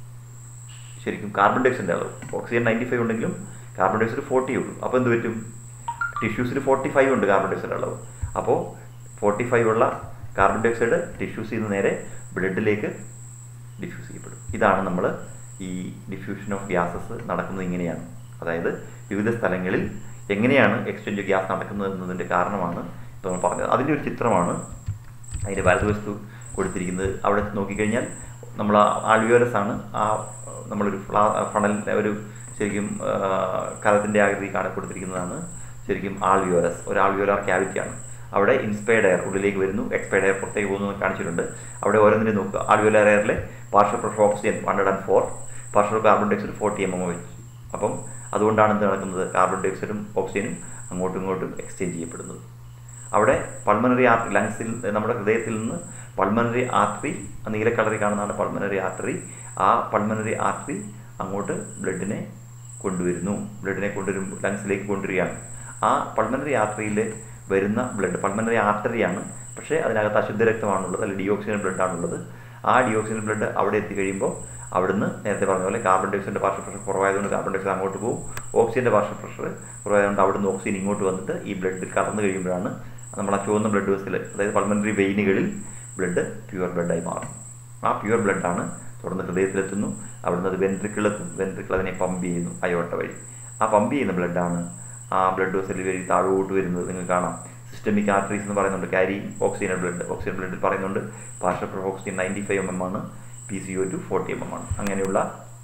ശരിക്കും കാർബൺ ഡൈ ഓക്സൈഡിൻ്റെ അളവ്. ഓക്സിജൻ നയൻറ്റി ഫൈവ് ഉണ്ടെങ്കിലും കാർബൺ ഡൈ ഓക്സൈഡ് ഫോർട്ടിയേ ഉള്ളൂ. അപ്പോൾ എന്ത് പറ്റും? ടിഷ്യൂസിൽ ഫോർട്ടി ഫൈവ് ഉണ്ട് കാർബൺ ഡൈ ഓക്സൈഡ് അളവ്. അപ്പോൾ ഫോർട്ടി ഫൈവ് ഉള്ള കാർബൺ ഡൈ ഓക്സൈഡ് ഡിഫ്യൂസ് ചെയ്യുന്ന നേരെ ബ്ലഡിലേക്ക് ഡിഫ്യൂസ് ചെയ്യപ്പെടും. ഇതാണ് നമ്മൾ ഈ ഡിഫ്യൂഷൻ ഓഫ് ഗ്യാസസ് നടക്കുന്നത് ഇങ്ങനെയാണ്. അതായത് വിവിധ സ്ഥലങ്ങളിൽ എങ്ങനെയാണ് എക്സ്ചേഞ്ച് ഓഫ് ഗ്യാസ് നടക്കുന്നത് എന്നതിൻ്റെ കാരണമാണ് ഇപ്പോൾ നമ്മൾ പറഞ്ഞത്. അതിൻ്റെ ഒരു ചിത്രമാണ് അതിൻ്റെ വലതുവശത്ത് കൊടുത്തിരിക്കുന്നത്. അവിടെ നോക്കിക്കഴിഞ്ഞാൽ നമ്മൾ ആൽവിയോലസ് ആണ്. ആ നമ്മളൊരു ഫ്ലാ ഫണൽ ഒരു ശരിക്കും കലത്തിൻ്റെ ആകൃതി കാണാൻ കൊടുത്തിരിക്കുന്നതാണ് ശരിക്കും ആൽവിയോലസ്. ഒരു ആൽവിയോലാർ ക്യാവിറ്റിയാണ്. അവിടെ ഇൻസ്പയർഡ് എയർ ഉള്ളിലേക്ക് വരുന്നു, എക്സ്പയർഡ് എയർ പുറത്തേക്ക് പോകുന്നു കാണിച്ചിട്ടുണ്ട്. അവിടെ ഓരോന്നിനും നോക്കുക. ആൽവിയോലാർ എയറിലെ partial pressure oxygen one hundred and four, partial carbon dioxide forty M M വെച്ച്. അപ്പം അതുകൊണ്ടാണ് എന്ത് നടക്കുന്നത്? കാർബൺ ഡൈ ഓക്സൈഡും ഓക്സിജനും അങ്ങോട്ടും ഇങ്ങോട്ടും എക്സ്ചേഞ്ച് ചെയ്യപ്പെടുന്നത്. അവിടെ പൾമണറി ആർട്ടറി, ലങ്സിൽ നമ്മുടെ ഹൃദയത്തിൽ നിന്ന് പൾമണറി ആർട്ടറി, നീല കളറിൽ കാണുന്നതാണ് പൾമണറി ആർട്ടറി. ആ പൾമണറി ആർട്ടറി അങ്ങോട്ട് ബ്ലഡിനെ കൊണ്ടുവരുന്നു. ബ്ലഡിനെ കൊണ്ടുവരും ലങ്സിലേക്ക് കൊണ്ടുവരികയാണ്. ആ പൾമണറി ആർട്ടറിയിൽ വരുന്ന ബ്ലഡ് പൾമണറി ആർട്ടറിയാണ്, പക്ഷേ അതിനകത്ത് അശുദ്ധ രക്തമാണുള്ളത്, അല്ലെങ്കിൽ ഡിയോക്സിൻ ബ്ലഡാണുള്ളത്. ആ ഡിയോക്സിൻ ബ്ലഡ് അവിടെ എത്തിക്കഴിയുമ്പോൾ അവിടുന്ന് നേരത്തെ പറഞ്ഞ പോലെ കാർബൺ ഡൈ ഓക്സൈഡിൻ്റെ പാർഷ്യൽ പ്രഷർ കുറവായതുകൊണ്ട് കാർബൺ ഡൈ ഓക്സൈഡ് അങ്ങോട്ട് പോകും. ഓക്സിജൻ്റെ പാർഷ്യൽ പ്രഷർ കുറവായതുകൊണ്ട് അവിടുന്ന് ഓക്സിജൻ ഇങ്ങോട്ട് വന്നിട്ട് ഈ ബ്ലഡിൽ കടന്നു കഴിയുമ്പോഴാണ് നമ്മൾ ആ ചുവന്ന ബ്ലഡ് വെസിൽ, അതായത് പൾമണറി വെയിനുകളിൽ ബ്ലഡ് പ്യുവർ ബ്ലഡായി മാറും. ആ പ്യുവർ ബ്ലഡാണ് തുടർന്ന് ഹൃദയത്തിലെത്തുന്നു. അവിടുന്ന് അത് വെൻട്രിക്കിളെത്തും. വെൻട്രിക്കിൾ അതിനെ പമ്പ് ചെയ്യുന്നു അയോട്ട വഴി. ആ പമ്പ് ചെയ്യുന്ന ബ്ലഡാണ് ആ ബ്ലഡ് വെസലിൽ വഴി താഴോട്ട് വരുന്നത്. നിങ്ങൾക്ക് കാണാം സിസ്റ്റമിക് ആർട്ടറീസ് എന്ന് പറയുന്നുണ്ട്, ക്യാരി ഓക്സിജൻ ബ്ലഡ്. ഓക്സിജൻ ബ്ലഡിൽ പറയുന്നുണ്ട് partial pressure oxygen ninety five M M ആണ്, P C O two forty M M ആണ്. അങ്ങനെയുള്ള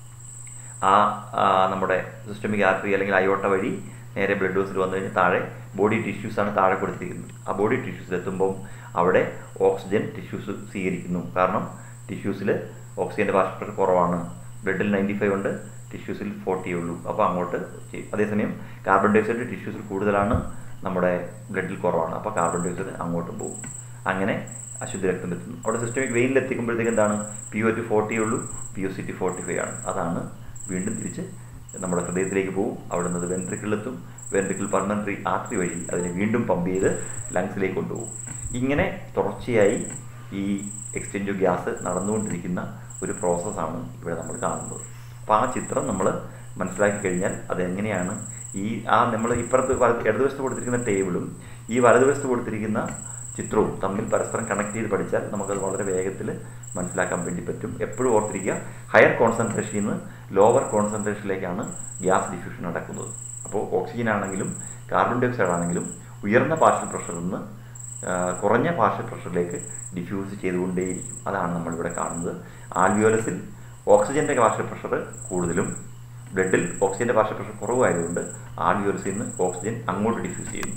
ആ നമ്മുടെ സിസ്റ്റമിക് ആർട്ടറി അല്ലെങ്കിൽ അയോട്ട വഴി നേരെ ബ്ലഡ് വെസൽ വന്നു കഴിഞ്ഞാൽ താഴെ ബോഡി ടിഷ്യൂസാണ് താഴെ കൊടുത്തിരിക്കുന്നത്. ആ ബോഡി ടിഷ്യൂസിലെത്തുമ്പം അവിടെ ഓക്സിജൻ ടിഷ്യൂസ് സ്വീകരിക്കുന്നു. കാരണം ടിഷ്യൂസിൽ ഓക്സിജൻ്റെ പാർഷ്യൽ പ്രഷർ കുറവാണ്. ബ്ലഡിൽ നയൻറ്റി ഫൈവ് ഉണ്ട്, ടിഷ്യൂസിൽ ഫോർട്ടി ഉള്ളൂ. അപ്പോൾ അങ്ങോട്ട് ചെയ്യും. അതേസമയം കാർബൺ ഡൈ ഓക്സൈഡ് ടിഷ്യൂസിൽ കൂടുതലാണ്, നമ്മുടെ ബ്ലഡിൽ കുറവാണ്. അപ്പോൾ കാർബൺ ഡൈ ഓക്സൈഡ് അങ്ങോട്ടും പോകും. അങ്ങനെ അശുദ്ധ രക്തം എത്തുന്നു. അവിടെ സിസ്റ്റമിക് വെയിനിൽ എത്തിക്കുമ്പോഴത്തേക്ക് എന്താണ്? പി ഒ ടു ഫോർട്ടി ഉള്ളൂ, P O C T forty five ആണ്. അതാണ് വീണ്ടും തിരിച്ച് നമ്മുടെ ഹൃദയത്തിലേക്ക് പോകും. അവിടെ നിന്ന് വെൻട്രിക്കിളെത്തും. വെൻട്രിക്കിൾ പൾമണറി ആർട്ടറി വഴി അതിനെ വീണ്ടും പമ്പ് ചെയ്ത് ലങ്സിലേക്ക് കൊണ്ടുപോകും. ഇങ്ങനെ തുടർച്ചയായി ഈ എക്സ്ചേഞ്ച് ഓഫ് ഗ്യാസ് നടന്നുകൊണ്ടിരിക്കുന്ന ഒരു പ്രോസസ്സാണ് ഇവിടെ നമ്മൾ കാണുന്നത്. അപ്പോൾ ആ ചിത്രം നമ്മൾ മനസ്സിലാക്കി കഴിഞ്ഞാൽ അതെങ്ങനെയാണ് ഈ ആ നമ്മൾ ഇപ്പുറത്ത് ഇടതുവശത്ത് കൊടുത്തിരിക്കുന്ന ടേബിളും ഈ വലതുവശത്ത് കൊടുത്തിരിക്കുന്ന ചിത്രവും തമ്മിൽ പരസ്പരം കണക്ട് ചെയ്ത് പഠിച്ചാൽ നമുക്കത് വളരെ വേഗത്തിൽ മനസ്സിലാക്കാൻ വേണ്ടി പറ്റും. എപ്പോഴും ഓർത്തിരിക്കുക, ഹയർ കോൺസെൻട്രേഷനിൽ നിന്ന് ലോവർ കോൺസെൻട്രേഷനിലേക്കാണ് ഗ്യാസ് ഡിഫ്യൂഷൻ നടക്കുന്നത്. അപ്പോൾ ഓക്സിജൻ ആണെങ്കിലും കാർബൺ ഡൈ ഓക്സൈഡ് ആണെങ്കിലും ഉയർന്ന പാർഷ്യൽ പ്രഷറിൽ നിന്ന് കുറഞ്ഞ പാർഷ്യൽ പ്രഷറിലേക്ക് ഡിഫ്യൂസ് ചെയ്തുകൊണ്ടേയിരിക്കും. അതാണ് നമ്മളിവിടെ കാണുന്നത്. ആൽവിയോലസിൽ ഓക്സിജൻ്റെ പാർഷ്യൽ പ്രഷർ കൂടുതലും ബ്ലഡിൽ ഓക്സിജൻ്റെ പാർഷ്യൽ പ്രഷർ കുറവായതുകൊണ്ട് ആൽവിയോലസിൽ നിന്ന് ഓക്സിജൻ അങ്ങോട്ട് ഡിഫ്യൂസ് ചെയ്യുന്നു.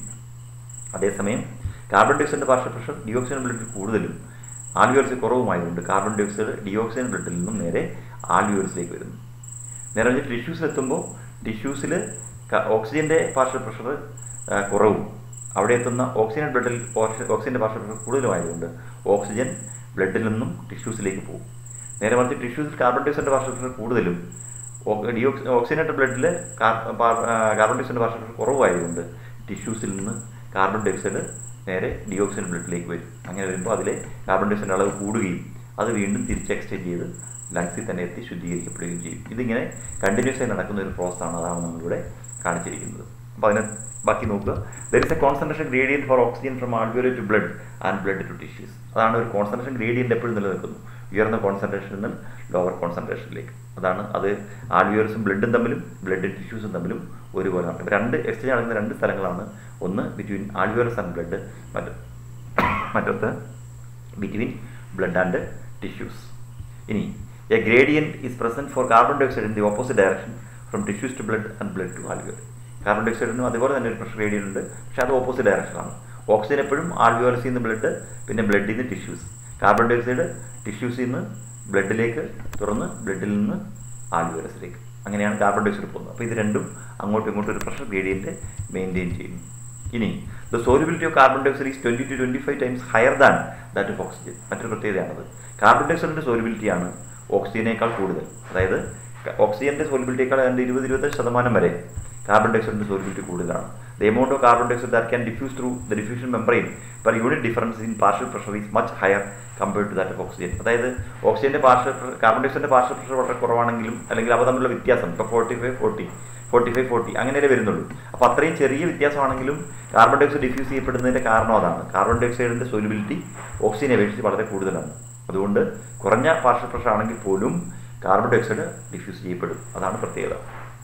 അതേസമയം കാർബൺ ഡൈ ഓക്സൈഡിൻ്റെ പാർഷ്യൽ പ്രഷർ ഡിയോക്സിൻ ബ്ലഡിൽ കൂടുതലും ആൽവിയോലസിൽ കുറവുമായതുകൊണ്ട് കാർബൺ ഡൈ ഓക്സൈഡ് ഡിയോക്സിൻ ബ്ലഡിൽ നിന്നും നേരെ ആൽവിയോലസിലേക്ക് വരുന്നു. നേരെ പറഞ്ഞ് ടിഷ്യൂസിലെത്തുമ്പോൾ ടിഷ്യൂസിൽ ഓക്സിജൻ്റെ പാർഷ്യൽ പ്രഷർ കുറവും അവിടെ എത്തുന്ന ഓക്സിജൻ ബ്ലഡിൽ ഓക്സിജൻ്റെ പാർഷ്യൽ പ്രഷർ കൂടുതലുമായതുകൊണ്ട് ഓക്സിജൻ ബ്ലഡിൽ നിന്നും ടിഷ്യൂസിലേക്ക് പോകും. നേരെ മറിച്ച് ടിഷ്യൂസിൽ കാർബൺ ഡൈ ഓക്സൈഡിൻ്റെ പാർഷ്യൽ പ്രഷർ കൂടുതലും ഡിയോക്സി ഓക്സിജനേറ്റഡ് ബ്ലഡിൽ കാർബൺ ഡൈ ഓക്സൈഡിൻ്റെ പാർഷ്യൽ പ്രഷർ കുറവായതുകൊണ്ട് ടിഷ്യൂസിൽ നിന്ന് കാർബൺ ഡൈ ഓക്സൈഡ് നേരെ ഡിയോക്സിൻ ബ്ലഡിലേക്ക് വരും. അങ്ങനെ വരുമ്പോൾ അതിലെ കാർബൺ ഡൈ ഓക്സൈഡിൻ്റെ അളവ് കൂടുകയും അത് വീണ്ടും തിരിച്ച് എക്സ്ചേഞ്ച് ചെയ്ത് ലങ്സിൽ തന്നെ എത്തി ശുദ്ധീകരിക്കപ്പെടുകയും ചെയ്യും. ഇതിങ്ങനെ കണ്ടിന്യൂസ് ആയി നടക്കുന്ന ഒരു പ്രോസസ്സാണ്. അതാണ് നമ്മളിവിടെ കാണിച്ചിരിക്കുന്നത്. അപ്പോൾ അതിനെ ബാക്കി നോക്കുക. There is a concentration gradient for oxygen from alveoli to blood and blood to tissues. അതാണ് ഒരു കോൺസെൻട്രേഷൻ ഗ്രേഡിയൻറ്റ് എപ്പോഴും നിലനിൽക്കുന്നു, ഉയർന്ന കോൺസെൻട്രേഷനിൽ നിന്ന് ലോവർ കോൺസെൻട്രേഷനിലേക്ക്. അതാണ് അത് ആൽവിയോലസും ബ്ലഡും തമ്മിലും ബ്ലഡും ടിഷ്യൂസും തമ്മിലും ഒരുപോലെ നടക്കും. രണ്ട് എക്സ്ചേഞ്ച് നടക്കുന്ന രണ്ട് സ്ഥലങ്ങളാണ്. ഒന്ന് ബിറ്റ്വീൻ ആൽവിയോലസ് ആൻഡ് ബ്ലഡ്, മറ്റ് മറ്റൊന്ന് ബിറ്റ്വീൻ ബ്ലഡ് ആൻഡ് ടിഷ്യൂസ്. ഇനി a gradient is present for carbon dioxide in the opposite direction from tissues to blood and blood to alveoli. Carbon ഡൈ ഓക്സൈഡിനും അതുപോലെ തന്നെ ഒരു പ്രഷർ ഗ്രേഡിയൻ്റ് ഉണ്ട്, പക്ഷേ അത് ഓപ്പോസിറ്റ് ഡയറക്ഷനാണ്. ഓക്സിജൻ എപ്പോഴും ആൽവിയോലസിൽ നിന്ന് ബ്ലഡ്, പിന്നെ ബ്ലഡിൽ നിന്ന് ടിഷ്യൂസ്. കാർബൺ ഡൈ ഓക്സൈഡ് ടിഷ്യൂസിൽ നിന്ന് ബ്ലഡിലേക്ക് തുറന്ന് ബ്ലഡിൽ നിന്ന് ആൽവിയോലസിലേക്ക്. അങ്ങനെയാണ് കാർബൺ ഡൈ ഓക്സൈഡ് പോകുന്നത്. അപ്പോൾ ഇത് രണ്ടും അങ്ങോട്ടും ഇങ്ങോട്ടും ഒരു പ്രഷർ ഗ്രേഡിയൻറ്റ് മെയിൻറ്റെയിൻ ചെയ്യുന്നു. ഇനി the solubility of carbon dioxide is twenty two twenty five times higher than that of oxygen. മറ്റൊരു പ്രത്യേകതയാണത്. കാർബൺ ഡൈ ഓക്സൈഡിൻ്റെ സോലുബിലിറ്റിയാണ് ഓക്സിജനേക്കാൾ കൂടുതൽ. അതായത് ഓക്സിജൻ്റെ സോലുബിലിറ്റിയേക്കാൾ ഏതാണ്ട് ഇരുപത് ഇരുപത്തഞ്ച് ശതമാനം വരെ കാർബൺ ഡൈ ഓക്സൈഡിൻ്റെ സോലുബിലിറ്റി കൂടുതലാണ്. The amount of carbon dioxide that can diffuse through the diffusion membrane per unit difference in partial pressure is much higher compared to that of oxygen. അതായത് ഓക്സിജൻ്റെ പാർഷ്യൽ കാർബൺ ഡൈ ഓക്സൈഡിൻ്റെ partial pressure വളരെ കുറവാണെങ്കിലും, അല്ലെങ്കിൽ അവ തമ്മിലുള്ള വ്യത്യാസം ഇപ്പോൾ forty five forty forty five forty അങ്ങനെയേ വരുന്നുള്ളൂ. അപ്പോൾ അത്രയും ചെറിയ വ്യത്യാസമാണെങ്കിലും കാർബൺ ഡൈ ഓക്സൈഡ് ഡിഫ്യൂസ് ചെയ്യപ്പെടുന്നതിൻ്റെ കാരണം അതാണ്. കാർബൺ ഡൈ ഓക്സൈഡിൻ്റെ സോലുബിലിറ്റി ഓക്സിജനെ അപേക്ഷിച്ച് വളരെ കൂടുതലാണ്. അതുകൊണ്ട് കുറഞ്ഞ പാർഷ്യൽ പ്രഷർ ആണെങ്കിൽ പോലും കാർബൺ ഡൈ ഓക്സൈഡ് ഡിഫ്യൂസ് ചെയ്യപ്പെടും. അതാണ് പ്രത്യേകത.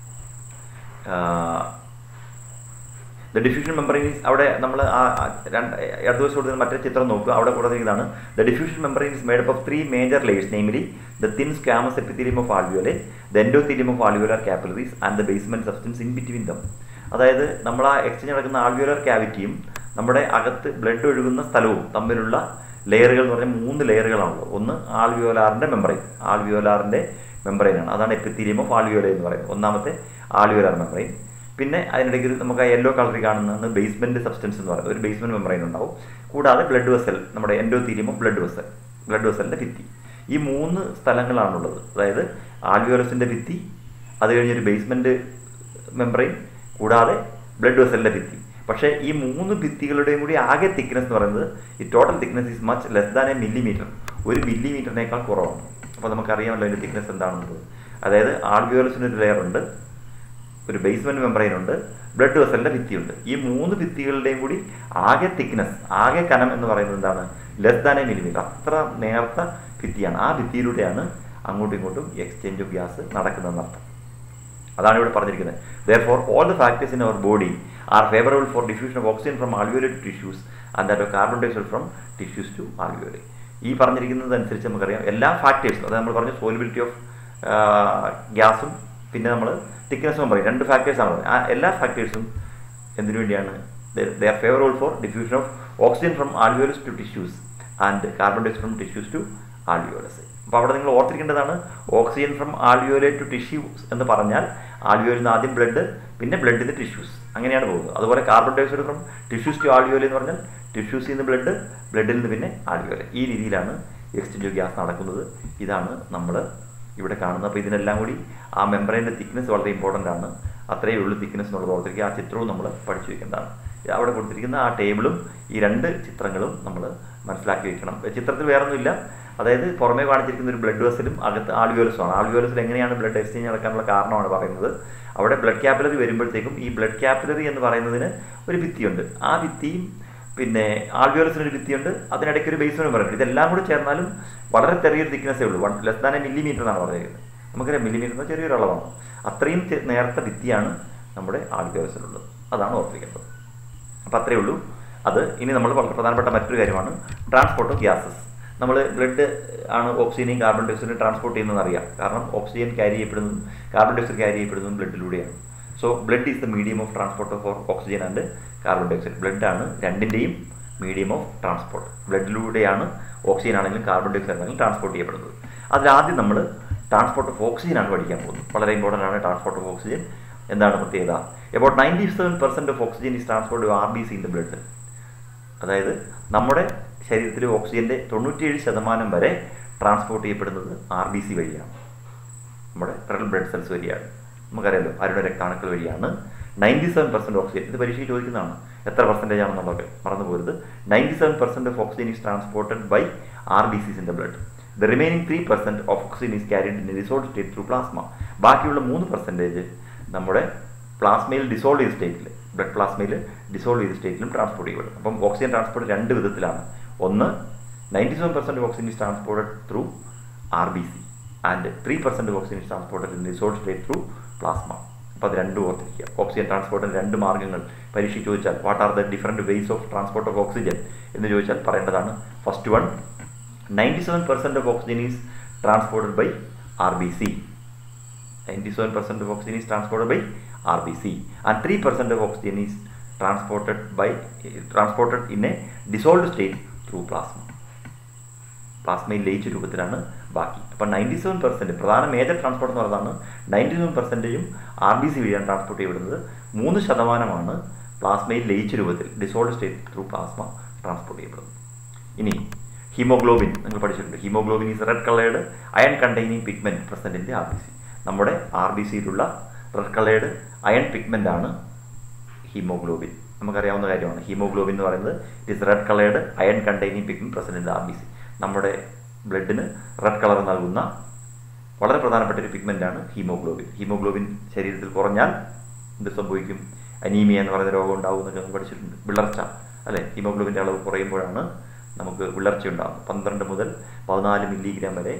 ദ ഡിഫ്യൂഷൻ മെമ്പറൈൻ ഈസ്, അവിടെ നമ്മൾ ആ രണ്ട് അടുത്ത ദിവസം കൊടുക്കുന്ന മറ്റൊരു ചിത്രം നോക്കുക. അവിടെ കൊടുത്തിരിക്കുന്നതാണ് the diffusion membrane is made up of three major layers, namely the thin squamous epithelium of alveoli, the endothelium of alveolar capillaries and the basement substance in between them. അതായത് നമ്മൾ ആ എക്സ്ചേഞ്ച് നടക്കുന്ന ആൽവിയോലാർ ക്യാവിറ്റിയും നമ്മുടെ അകത്ത് blood ഒഴുകുന്ന സ്ഥലവും തമ്മിലുള്ള ലെയറുകൾ എന്ന് പറഞ്ഞാൽ മൂന്ന് ലെയറുകളാണല്ലോ. ഒന്ന് ആൽവിയോലാറിൻ്റെ മെമ്പറൈൻ, ആൽവിയോലാറിൻ്റെ മെമ്പറൈനാണ്, അതാണ് എപ്പിത്തീലിയം ഓഫ് ആൽവിയോലെ എന്ന് പറയുന്നത്. ഒന്നാമത്തെ ആൽവിയോലാർ മെമ്പറൈൻ. പിന്നെ അതിനിടയ്ക്ക് നമുക്ക് ആ യെല്ലോ കളറിൽ കാണുന്നതാണ് ബേസ്മെന്റ് സബ്സ്റ്റൻസ് എന്ന് പറയുന്നത്. ഒരു ബേസ്മെന്റ് മെമ്പറൈൻ ഉണ്ടാവും. കൂടാതെ ബ്ലഡ് വെസൽ, നമ്മുടെ endothelium of blood vessel, blood വെസലിൻ്റെ ഭിത്തി. ഈ മൂന്ന് സ്ഥലങ്ങളാണുള്ളത്. അതായത് ആൽവിയോലസിൻ്റെ ഭിത്തി, അത് കഴിഞ്ഞൊരു ബേസ്മെന്റ് മെമ്പറൈൻ, കൂടാതെ ബ്ലഡ് വെസലിൻ്റെ ഭിത്തി. പക്ഷേ ഈ മൂന്ന് ഭിത്തികളുടെയും കൂടി ആകെ തിക്നെസ് എന്ന് പറയുന്നത് ഈ total thickness is much less than a millimetre, ഒരു മില്ലിമീറ്ററിനേക്കാൾ കുറവാണ്. അപ്പോൾ നമുക്കറിയാമല്ലോ അതിൻ്റെ തിക്നെസ് എന്താണെന്നുള്ളത്. അതായത് ആൽവിയോലസിനൊരു ലെയർ ഉണ്ട്, ഒരു ബേസ്മെന്റ് മെമ്പറൈൻ ഉണ്ട്, ബ്ലഡ് വെസലിൻ്റെ ഭിത്തിയുണ്ട്. ഈ മൂന്ന് ഭിത്തികളുടെയും കൂടി ആകെ തിക്നെസ്, ആകെ കനം എന്ന് പറയുന്നത് എന്താണ്? Less than a millimetre. അത്ര നേർത്ത ഭിത്തിയാണ്. ആ ഭിത്തിയിലൂടെയാണ് അങ്ങോട്ടും ഇങ്ങോട്ടും എക്സ്ചേഞ്ച് ഓഫ് ഗ്യാസ് നടക്കുന്നതെന്ന് അർത്ഥം. അതാണ് ഇവിടെ പറഞ്ഞിരിക്കുന്നത്. Therefore, all the factors in our body are favorable for diffusion of oxygen from alveoli to tissues and that of carbon dioxide from tissues to alveoli. ഈ പറഞ്ഞിരിക്കുന്നത് അനുസരിച്ച് നമുക്കറിയാം എല്ലാ ഫാക്ടേഴ്സും, അതായത് നമ്മൾ പറഞ്ഞ സോലിബിലിറ്റി ഓഫ് ഗ്യാസും പിന്നെ നമ്മൾ തിക്നെസ്സും പറയും, രണ്ട് ഫാക്ടേഴ്സാണ് പറഞ്ഞത്. ആ എല്ലാ ഫാക്ടേഴ്സും എന്തിനു വേണ്ടിയാണ്? They are favourable for diffusion of oxygen from alveolus to tissues and carbon dioxide from tissues to alveolus. അപ്പോൾ അവിടെ നിങ്ങൾ ഓർത്തിരിക്കേണ്ടതാണ് oxygen from alveoli to tissues എന്ന് പറഞ്ഞാൽ ആൽവിയോലിൽ നിന്ന് ആദ്യം ബ്ലഡ്, പിന്നെ ബ്ലഡിൽ നിന്ന് ടിഷ്യൂസ്, അങ്ങനെയാണ് പോകുന്നത്. അതുപോലെ carbon dioxide from tissues to alveoli എന്ന് പറഞ്ഞാൽ ടിഷ്യൂസിൽ നിന്ന് ബ്ലഡ്, ബ്ലഡിൽ നിന്ന് പിന്നെ ആൽവിയോലെ. ഈ രീതിയിലാണ് എക്സ്ചേഞ്ച് ഓഫ് ഗ്യാസ് നടക്കുന്നത്. ഇതാണ് നമ്മൾ ഇവിടെ കാണുന്നത്. അപ്പോൾ ഇതിനെല്ലാം കൂടി ആ മെമ്പറൈൻ്റെ തിക്നെസ് വളരെ ഇമ്പോർട്ടൻ്റ് ആണ്. അത്രയേ ഉള്ളൂ തിക്നെസ് എന്നുള്ളത് ഓർത്തിരിക്കുക. ആ ചിത്രവും നമ്മൾ പഠിച്ചു വയ്ക്കേണ്ടതാണ്. അവിടെ കൊടുത്തിരിക്കുന്ന ആ ടേബിളും ഈ രണ്ട് ചിത്രങ്ങളും നമ്മൾ മനസ്സിലാക്കി വയ്ക്കണം. ചിത്രത്തിൽ വേറൊന്നുമില്ല, അതായത് പുറമേ കാണിച്ചിരിക്കുന്ന ഒരു ബ്ലഡ് വെസലും അകത്ത് ആൽവിയോലസുമാണ്. ആൽവിയോലസിൽ എങ്ങനെയാണ് ബ്ലഡ് എക്സ്ചേഞ്ച് നടക്കാനുള്ള കാരണമാണ് പറയുന്നത്. അവിടെ ബ്ലഡ് ക്യാപ്പിലറി വരുമ്പോഴത്തേക്കും ഈ ബ്ലഡ് ക്യാപ്പിലറി എന്ന് പറയുന്നതിന് ഒരു ഭിത്തിയുണ്ട്. ആ ഭിത്തിയും പിന്നെ ആൽവിയോലസിനൊരു ഭിത്തിയുണ്ട്, അതിനിടയ്ക്ക് ഒരു ബേസ്മെന്റ് പറയുന്നത്. ഇതെല്ലാം കൂടി ചേർന്നാലും വളരെ ചെറിയൊരു തിക്നെസ്സേ ഉള്ളൂ. One less than a millimetre എന്നാണ് പറഞ്ഞിരിക്കുന്നത്. നമുക്കറിയാം മില്ലിമീറ്റർ എന്ന ചെറിയൊരു അളവാണ്. അത്രയും നേർത്ത ഭിത്തിയാണ് നമ്മുടെ ആൽവിയോലസിലുള്ളത്. അതാണ് ഓർത്തിരിക്കേണ്ടത്. അപ്പം അത്രയേ ഉള്ളൂ. അത് ഇനി നമ്മൾ വളരെ പ്രധാനപ്പെട്ട മറ്റൊരു കാര്യമാണ് ട്രാൻസ്പോർട്ട് ഓഫ് ഗ്യാസസ്. നമ്മൾ ബ്ലഡ് ആണ് ഓക്സിജനെയും കാർബൺ ഡയോക്സൈഡിനെയും ട്രാൻസ്പോർട്ട് ചെയ്യുന്നതെന്ന് അറിയാം. കാരണം ഓക്സിജൻ ക്യാരി ചെയ്യപ്പെടുന്നതും കാർബൺ ഡയോക്സൈഡ് ക്യാരി ചെയ്യപ്പെടുന്നതും ബ്ലഡിലൂടെയാണ്. So blood is the medium of transport for oxygen and carbon dioxide. ബ്ലഡാണ് രണ്ടിൻ്റെയും മീഡിയം ഓഫ് ട്രാൻസ്പോർട്ട്. ബ്ലഡിലൂടെയാണ് ഓക്സിജൻ ആണെങ്കിലും കാർബൺ ഡയോക്സൈഡ് ആണെങ്കിലും ട്രാൻസ്പോർട്ട് ചെയ്യപ്പെടുന്നത്. അതിലാദ്യം നമ്മൾ ട്രാൻസ്പോർട്ട് ഓഫ് ഓക്സിജനാണ് പഠിക്കാൻ പോകുന്നത്. വളരെ ഇമ്പോർട്ടൻ്റ് ആണ് ട്രാൻസ്പോർട്ട് ഓഫ് ഓക്സിജൻ. എന്താണ് പ്രത്യേകത? About ninety seven percent of oxygen is transport to R B C in the blood. അതായത് നമ്മുടെ ശരീരത്തിലെ ഓക്സിജൻ്റെ തൊണ്ണൂറ്റിയേഴ് ശതമാനം വരെ ട്രാൻസ്പോർട്ട് ചെയ്യപ്പെടുന്നത് ആർ ബി സി വഴിയാണ്, നമ്മുടെ റെഡ് ബ്ലഡ് സെൽസ് വഴിയാണ്. നമുക്കറിയാലോ അരുടെ രക്താണുക്കൾ വഴിയാണ് നയൻറ്റി സെവൻ പെർസെൻറ്റ് ഓക്സിജൻ. ഇത് പരീക്ഷയ്ക്ക് ചോദിക്കുന്നതാണ്, എത്ര പെർസെൻറ്റേജ് ആണെന്നുള്ളതൊക്കെ മറന്നു പോരുത്. Ninety seven percent of oxygen is transported by R B Cs in the blood. The remaining three percent of oxygen is carried in dissolve state through plasma. ബാക്കിയുള്ള മൂന്ന് percentage നമ്മുടെ പ്ലാസ്മയിൽ ഡിസോൾവ് ചെയ്ത സ്റ്റേറ്റിൽ, ബ്ലഡ് പ്ലാസ്മയിൽ ഡിസോൾവ് ചെയ്ത സ്റ്റേറ്റിലും transport ചെയ്യപ്പെടും. അപ്പം oxygen transport രണ്ട് വിധത്തിലാണ്. ഒന്ന്, ninety seven percent oxygen is transported through R B C and three percent oxygen is transported in dissolve state through plasma. അപ്പോൾ അത് രണ്ടും ഓർത്തിരിക്കുക. ഓക്സിജൻ ട്രാൻസ്പോർട്ടിന് രണ്ട് മാർഗ്ഗങ്ങൾ പരീക്ഷ ചോദിച്ചാൽ what are the different ways of transport of oxygen എന്ന് ചോദിച്ചാൽ പറയേണ്ടതാണ്. First one, ninety seven percent of oxygen is transported by R B C. ninety-seven percent of oxygen is transported by R B C and three percent of oxygen is transported by transported in a dissolved state through plasma. പ്ലാസ്മയിൽ ലയിച്ച രൂപത്തിലാണ് ബാക്കി. അപ്പം ninety seven percent പ്രധാന major transport എന്ന് പറയുന്നതാണ്. Ninety seven പെർസെൻറ്റേജും R B C വഴിയാണ് ട്രാൻസ്പോർട്ട് ചെയ്യപ്പെടുന്നത്. മൂന്ന് ശതമാനമാണ് പ്ലാസ്മയിൽ ലയിച്ച രൂപത്തിൽ dissolved state through plasma transport ചെയ്യപ്പെടുന്നത്. ഇനി ഹീമോഗ്ലോബിൻ നിങ്ങൾ പഠിച്ചിട്ടുണ്ട്. Haemoglobin is red coloured iron containing pigment present in the R B C. നമ്മുടെ ആർ ബി സിയിലുള്ള റെഡ് കളേർഡ് അയൺ പിഗ്മെൻ്റ് ആണ് ഹീമോഗ്ലോബിൻ. നമുക്കറിയാവുന്ന കാര്യമാണ്. ഹീമോഗ്ലോബിൻ എന്ന് പറയുന്നത് it is red coloured iron containing pigment present in the R B C. നമ്മുടെ ബ്ലഡിന് red colour നൽകുന്ന വളരെ പ്രധാനപ്പെട്ട ഒരു പിഗ്മെൻ്റാണ് ഹീമോഗ്ലോബിൻ. ഹീമോഗ്ലോബിൻ ശരീരത്തിൽ കുറഞ്ഞാൽ എന്ത് സംഭവിക്കും? അനീമിയ എന്ന് പറയുന്ന രോഗം ഉണ്ടാവും എന്നൊക്കെ നമ്മൾ പഠിച്ചിട്ടുണ്ട്. വിളർച്ച അല്ലേ? ഹീമോഗ്ലോബിൻ്റെ അളവ് കുറയുമ്പോഴാണ് നമുക്ക് വിളർച്ച ഉണ്ടാകുന്നത്. പന്ത്രണ്ട് മുതൽ പതിനാല് മില്ലിഗ്രാം വരെ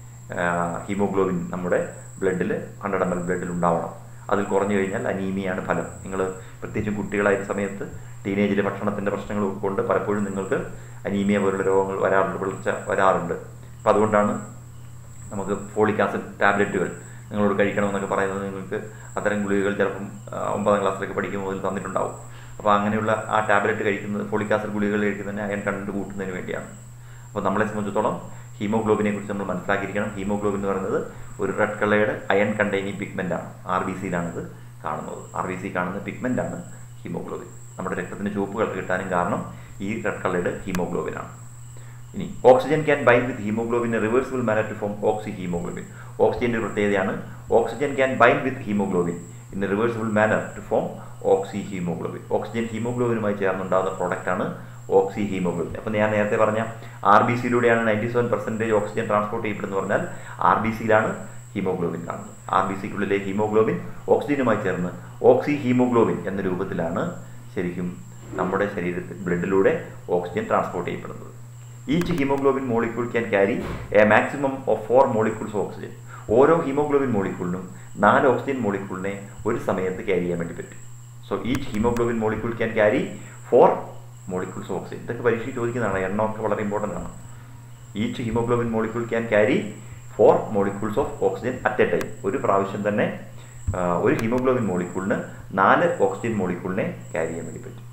ഹീമോഗ്ലോബിൻ നമ്മുടെ ബ്ലഡിൽ ഹൺഡ്രഡ് എം എൽ ബ്ലഡിൽ ഉണ്ടാവണം. അതിൽ കുറഞ്ഞു കഴിഞ്ഞാൽ അനീമിയാണ് ഫലം. നിങ്ങൾ പ്രത്യേകിച്ചും കുട്ടികളായ സമയത്ത് ടീനേജിലെ ഭക്ഷണത്തിൻ്റെ പ്രശ്നങ്ങൾ കൊണ്ട് പലപ്പോഴും നിങ്ങൾക്ക് അനീമിയ പോലുള്ള രോഗങ്ങൾ വരാറുണ്ട്, വിളർച്ച വരാറുണ്ട്. അപ്പോൾ അതുകൊണ്ടാണ് നമുക്ക് ഫോളിക് ആസിഡ് ടാബ്ലറ്റുകൾ നിങ്ങളോട് കഴിക്കണമെന്നൊക്കെ പറയുന്നത്. നിങ്ങൾക്ക് അത്തരം ഗുളികകൾ ചിലപ്പം ഒമ്പതാം ക്ലാസ്സിലൊക്കെ പഠിക്കുമ്പോൾ മുതൽ തന്നിട്ടുണ്ടാവും. അപ്പോൾ അങ്ങനെയുള്ള ആ ടാബ്ലറ്റ് കഴിക്കുന്നത്, ഫോളിക് ആസിഡ് ഗുളികകൾ കഴിക്കുന്നതിന് അയൺ കണ്ടന്റ് കൂട്ടുന്നതിന് വേണ്ടിയാണ്. അപ്പോൾ നമ്മളെ സംബന്ധിച്ചിടത്തോളം ഹീമോഗ്ലോബിനെ കുറിച്ച് നമ്മൾ മനസ്സിലാക്കിയിരിക്കണം. ഹീമോഗ്ലോബിൻ എന്ന് പറയുന്നത് ഒരു red coloured iron containing pigment ആണ്. ആർ ബി സിയിലാണിത് കാണുന്നത്. ആർ ബി സി കാണുന്ന പിഗ്മെൻ്റ് ആണ് ഹീമോഗ്ലോബിൻ. നമ്മുടെ രക്തത്തിന് ചുവപ്പ് കളർ കിട്ടാനും കാരണം ഈ റെഡ് കളേർഡ് ഹീമോഗ്ലോബിൻ ആണ്. ഇനി oxygen can bind with haemoglobin reversible manner to form oxyhaemoglobin. ഓക്സിജൻ്റെ ഒരു പ്രത്യേകതയാണ് oxygen can bind with haemoglobin in reversible manner to form oxyhaemoglobin. Oxygen ഹീമോഗ്ലോബിനുമായി ചേർന്നുണ്ടാകുന്ന പ്രോഡക്റ്റാണ് ഓക്സി ഹീമോഗ്ലോബിൻ. അപ്പോൾ ഞാൻ നേരത്തെ പറഞ്ഞ ആർ ബി സിയിലൂടെയാണ് ninety seven percentage oxygen transport ചെയ്യപ്പെടുന്നു പറഞ്ഞാൽ ആർ ബി സിയിലാണ് ഹീമോഗ്ലോബിൻ കാണുന്നത്. ആർ ബി സിക്കുള്ളിലെ ഹീമോഗ്ലോബിൻ ഓക്സിജനുമായി ചേർന്ന് ഓക്സി ഹീമോഗ്ലോബിൻ എന്ന രൂപത്തിലാണ് ശരിക്കും നമ്മുടെ ശരീരത്തിൽ ബ്ലഡിലൂടെ ഓക്സിജൻ ട്രാൻസ്പോർട്ട് ചെയ്യപ്പെടുന്നത്. Each haemoglobin molecule can carry a maximum of four molecules oxygen. ഓരോ ഹീമോഗ്ലോബിൻ മോളിക്യൂളിനും നാല് ഓക്സിജൻ മോളിക്യൂളിനെ ഒരു സമയത്ത് ക്യാരി ചെയ്യാൻ വേണ്ടി പറ്റും. So each haemoglobin molecule can carry four molecules oxygen. ഇതൊക്കെ പരീക്ഷ ചോദിക്കുന്നതാണ്. എണ്ണമൊക്കെ വളരെ ഇമ്പോർട്ടൻ്റ് ആണ്. Each haemoglobin molecule can carry four molecules of oxygen at a time. ഒരു പ്രാവശ്യം തന്നെ ഒരു ഹീമോഗ്ലോബിൻ മോളിക്യൂളിന് നാല് ഓക്സിജൻ മോളിക്യൂളിനെ ക്യാരി ചെയ്യാൻ വേണ്ടി പറ്റും.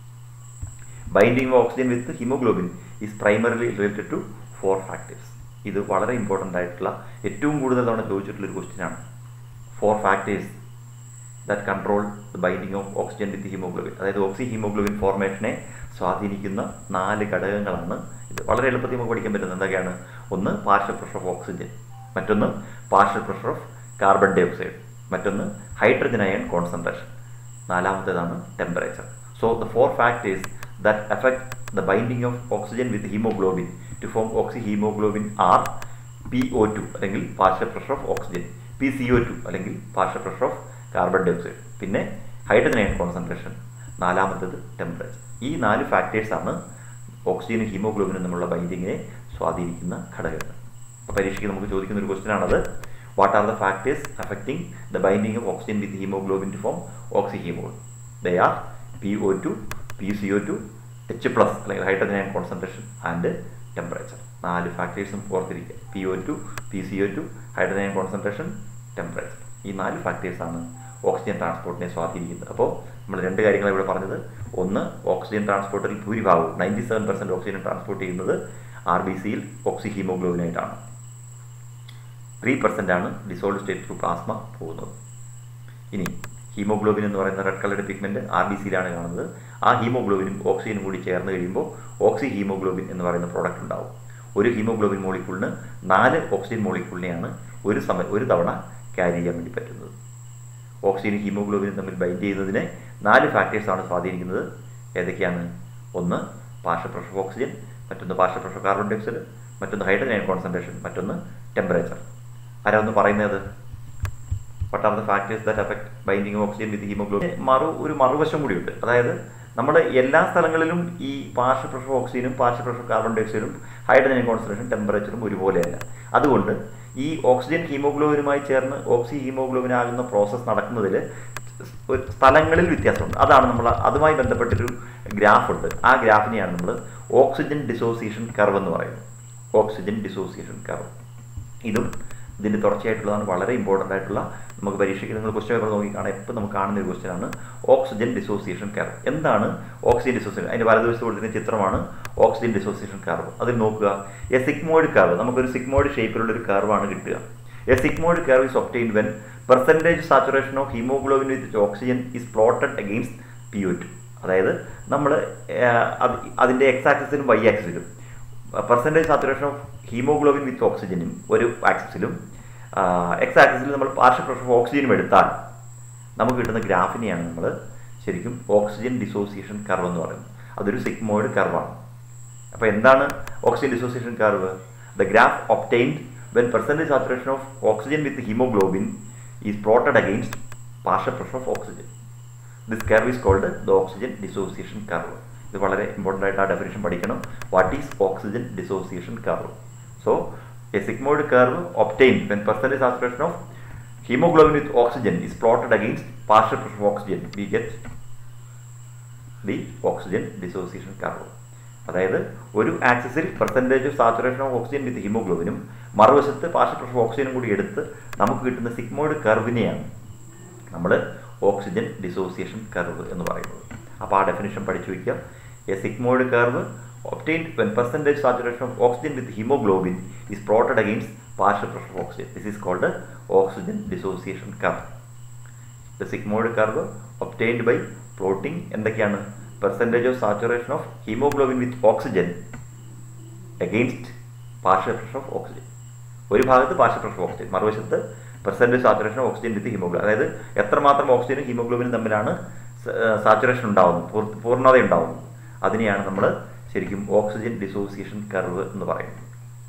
Binding of oxygen with haemoglobin is primarily related to four factors. ഇത് വളരെ ഇമ്പോർട്ടൻ്റ് ആയിട്ടുള്ള ഏറ്റവും കൂടുതൽ തവണ ചോദിച്ചിട്ടുള്ളൊരു ക്വസ്റ്റ്യൻ ആണ്. Four factors that control the binding of oxygen with haemoglobin. അതായത് ഓക്സി ഹീമോഗ്ലോബിൻ ഫോർമേഷനെ സ്വാധീനിക്കുന്ന നാല് ഘടകങ്ങളാണ് ഇത്. വളരെ എളുപ്പത്തിൽ നമുക്ക് പഠിക്കാൻ പറ്റുന്നത് എന്തൊക്കെയാണ്? ഒന്ന് പാർഷ്യൽ പ്രഷർ ഓഫ് ഓക്സിജൻ, മറ്റൊന്ന് partial pressure of carbon dioxide, മറ്റൊന്ന് ഹൈഡ്രജൻ അയൺ കോൺസെൻട്രേഷൻ, നാലാമത്തേതാണ് temperature. So the four factors that affect the binding of oxygen with hemoglobin to form oxyhemoglobin are P O two അല്ലെങ്കിൽ partial pressure of oxygen, P C O two അല്ലെങ്കിൽ partial pressure of carbon dioxide, പിന്നെ hydrogen ion concentration, നാലാമത്തേത് temperature. ഈ നാല് ഫാക്ടേഴ്സാണ് ഓക്സിജനും ഹീമോഗ്ലോബിനും തമ്മിലുള്ള ബൈൻഡിങ്ങിനെ സ്വാധീനിക്കുന്ന ഘടകങ്ങൾ. അപ്പോൾ പരീക്ഷയ്ക്ക് നമുക്ക് ചോദിക്കുന്ന ഒരു ക്വസ്റ്റ്യൻ ആണത്. What are the factors affecting the binding of oxygen with haemoglobin to form oxyhaemoglobin? They are P O two, P C O two, H plus അല്ലെങ്കിൽ hydrogen ion concentration and temperature. നാല് ഫാക്ടേഴ്സും ഓർത്തിരിക്കുക. P O two, P C O two, hydrogen ion concentration, temperature. ഈ നാല് ഫാക്ടേഴ്സാണ് oxygen ട്രാൻസ്പോർട്ടിനെ സ്വാധീനിക്കുന്നത്. അപ്പോൾ നമ്മൾ രണ്ട് കാര്യങ്ങൾ ഇവിടെ പറഞ്ഞത്. ഒന്ന്, ഓക്സിജൻ ട്രാൻസ്പോർട്ടിൽ ഭൂരിഭാഗവും ninety seven percent oxygen transport ചെയ്യുന്നത് ആർ ബി സിയിൽ ഓക്സി ഹീമോഗ്ലോബിനായിട്ടാണ്. ത്രീ പെർസെൻ്റ് ആണ് ഡിസോൾഡ് സ്റ്റേറ്റ് ത്രൂ പ്ലാസ്മ പോകുന്നത്. ഇനി ഹീമോഗ്ലോബിൻ എന്ന് പറയുന്ന red coloured pigment R B സിയിലാണ് കാണുന്നത്. ആ ഹീമോഗ്ലോബിനും ഓക്സിജനും കൂടി ചേർന്ന് കഴിയുമ്പോൾ ഓക്സി ഹീമോഗ്ലോബിൻ എന്ന് പറയുന്ന പ്രോഡക്റ്റ് ഉണ്ടാവും. ഒരു ഹീമോഗ്ലോബിൻ മോളിക്യൂളിന് നാല് ഓക്സിജൻ മോളിക്യൂളിനെയാണ് ഒരു സമയം ഒരു തവണ ക്യാരി ചെയ്യാൻ വേണ്ടി പറ്റുന്നത്. ഓക്സിജനും ഹീമോഗ്ലോബിനും തമ്മിൽ ബൈൻഡ് ചെയ്യുന്നതിനെ നാല് ഫാക്ടേഴ്സാണ് സ്വാധീനിക്കുന്നത്. ഏതൊക്കെയാണ്? ഒന്ന് പാർഷ്യൽ പ്രഷർ ഓഫ് ഓക്സിജൻ, മറ്റൊന്ന് partial pressure carbon dioxide, മറ്റൊന്ന് ഹൈഡ്രജൻ അയൺ കോൺസെൻട്രേഷൻ, മറ്റൊന്ന് ടെമ്പറേച്ചർ. ആരാ ഒന്ന് പറയുന്നത്? What are the factors that affect binding of oxygen with hemoglobin? മറു ഒരു മറുവശം കൂടിയുണ്ട്. അതായത് നമ്മുടെ എല്ലാ സ്ഥലങ്ങളിലും ഈ പാർഷ്യൽ പ്രഷർ ഓക്സിജനും പാർഷ്യൽ പ്രഷർ കാർബൺ ഡൈ ഓക്സൈഡും ഹൈഡ്രജൻ കോൺസെൻട്രേഷൻ ടെമ്പറേച്ചറും ഒരുപോലെയല്ല. അതുകൊണ്ട് ഈ ഓക്സിജൻ ഹീമോഗ്ലോബിനുമായി ചേർന്ന് ഓക്സി ഹീമോഗ്ലോബിൻ ആകുന്ന പ്രോസസ്സ് നടക്കുന്നതിൽ ഒരു സ്ഥലങ്ങളിൽ വ്യത്യാസമുണ്ട്. അതാണ് നമ്മൾ അതുമായി ബന്ധപ്പെട്ടൊരു ഗ്രാഫുണ്ട്. ആ ഗ്രാഫിനെയാണ് നമ്മൾ ഓക്സിജൻ ഡിസോസിയേഷൻ കർവ് എന്ന് പറയുന്നത്. ഓക്സിജൻ ഡിസോസിയേഷൻ കർവ് ഇതും ഇതിൻ്റെ തുടർച്ചയായിട്ടുള്ളതാണ്. വളരെ ഇമ്പോർട്ടൻ്റ് ആയിട്ടുള്ള, നമുക്ക് പരീക്ഷയ്ക്ക് നിങ്ങൾ ക്വസ്റ്റ്യൻ പേപ്പർ നോക്കിക്കാണാൻ എപ്പോൾ നമുക്ക് കാണുന്ന ഒരു ക്വസ്റ്റ്യൻ ആണ് ഓക്സിജൻ ഡിസോസിയേഷൻ കർവ്. എന്താണ് ഓക്സിജൻ ഡിസോസിയേഷൻ? അതിൻ്റെ വലതുവശത്ത് കൊടുത്തിരുന്ന ചിത്രമാണ് ഓക്സിജൻ ഡിസോസിയേഷൻ കർവ്. അതിൽ നോക്കുക, എ സിഗ്മോയിഡ് കർവ്, നമുക്കൊരു സിഗ്മോയിഡ് ഷേപ്പിലുള്ളൊരു കർവാണ് കിട്ടുക. A sigmoid curve is obtained when percentage saturation of haemoglobin with oxygen is plotted against P O two. അതായത് നമ്മൾ അതിൻ്റെ എക്സ് ആക്സിസിലും വൈ ആക്സിസിലും percentage saturation of haemoglobin with ഓക്സിജനും ഒരു ആക്സിസിലും എക്സ് ആക്സിസിൽ നമ്മൾ പാർഷ്യൽ പ്രഷർ ഓഫ് ഓക്സിജനും എടുത്താൽ നമുക്ക് കിട്ടുന്ന ഗ്രാഫിനെയാണ് നമ്മൾ ശരിക്കും ഓക്സിജൻ ഡിസോസിയേഷൻ കർവ് എന്ന് പറയുന്നത്. അതൊരു സിഗ്മോയിഡ് കർവാണ്. അപ്പോൾ എന്താണ് oxygen dissociation curve? The graph obtained when percentage saturation of oxygen with haemoglobin is plotted against partial pressure of oxygen. This curve is called the oxygen dissociation curve. ഇത് വളരെ important ആയിട്ട് ആ ഡെഫിനിഷൻ പഠിക്കണം. What is oxygen dissociation curve? So a sigmoid curve obtained when percentage saturation of hemoglobin with oxygen is plotted against partial pressure of oxygen, we get the oxygen dissociation curve. അതായത് ഒരു ആക്സിസിൽ percentage of saturation of oxygen with ഹീമോഗ്ലോബിനും മറുവശത്ത് partial pressure ഓക്സിജനും കൂടി എടുത്ത് നമുക്ക് കിട്ടുന്ന സിഗ്മോയിഡ് കർവിനെയാണ് നമ്മൾ ഓക്സിജൻ ഡിസോസിയേഷൻ കർവ് എന്ന് പറയുന്നത്. അപ്പോൾ ആ ഡെഫിനിഷൻ പഠിച്ചു വയ്ക്കുക. A sigmoid curve obtained when percentage saturation of oxygen with hemoglobin is plotted against partial pressure of oxygen. This is called the oxygen dissociation curve. The sigmoid curve obtained by plotting എന്തൊക്കെയാണ് percentage of saturation of hemoglobin with oxygen against partial pressure of oxygen. ഒരു ഭാഗത്ത് partial pressure of oxygen, മറുവശത്ത് percentage saturation of oxygen with hemoglobin. അതായത് എത്രമാത്രം ഓക്സിജനും ഹീമോഗ്ലോബിനും തമ്മിലാണ് saturation ഉണ്ടാവുന്നത്, പൂർണ്ണത ഉണ്ടാവുന്നത്, അതിനെയാണ് നമ്മൾ ശരിക്കും ഓക്സിജൻ ഡിസോസിയേഷൻ കർവ് എന്ന് പറയുന്നത്.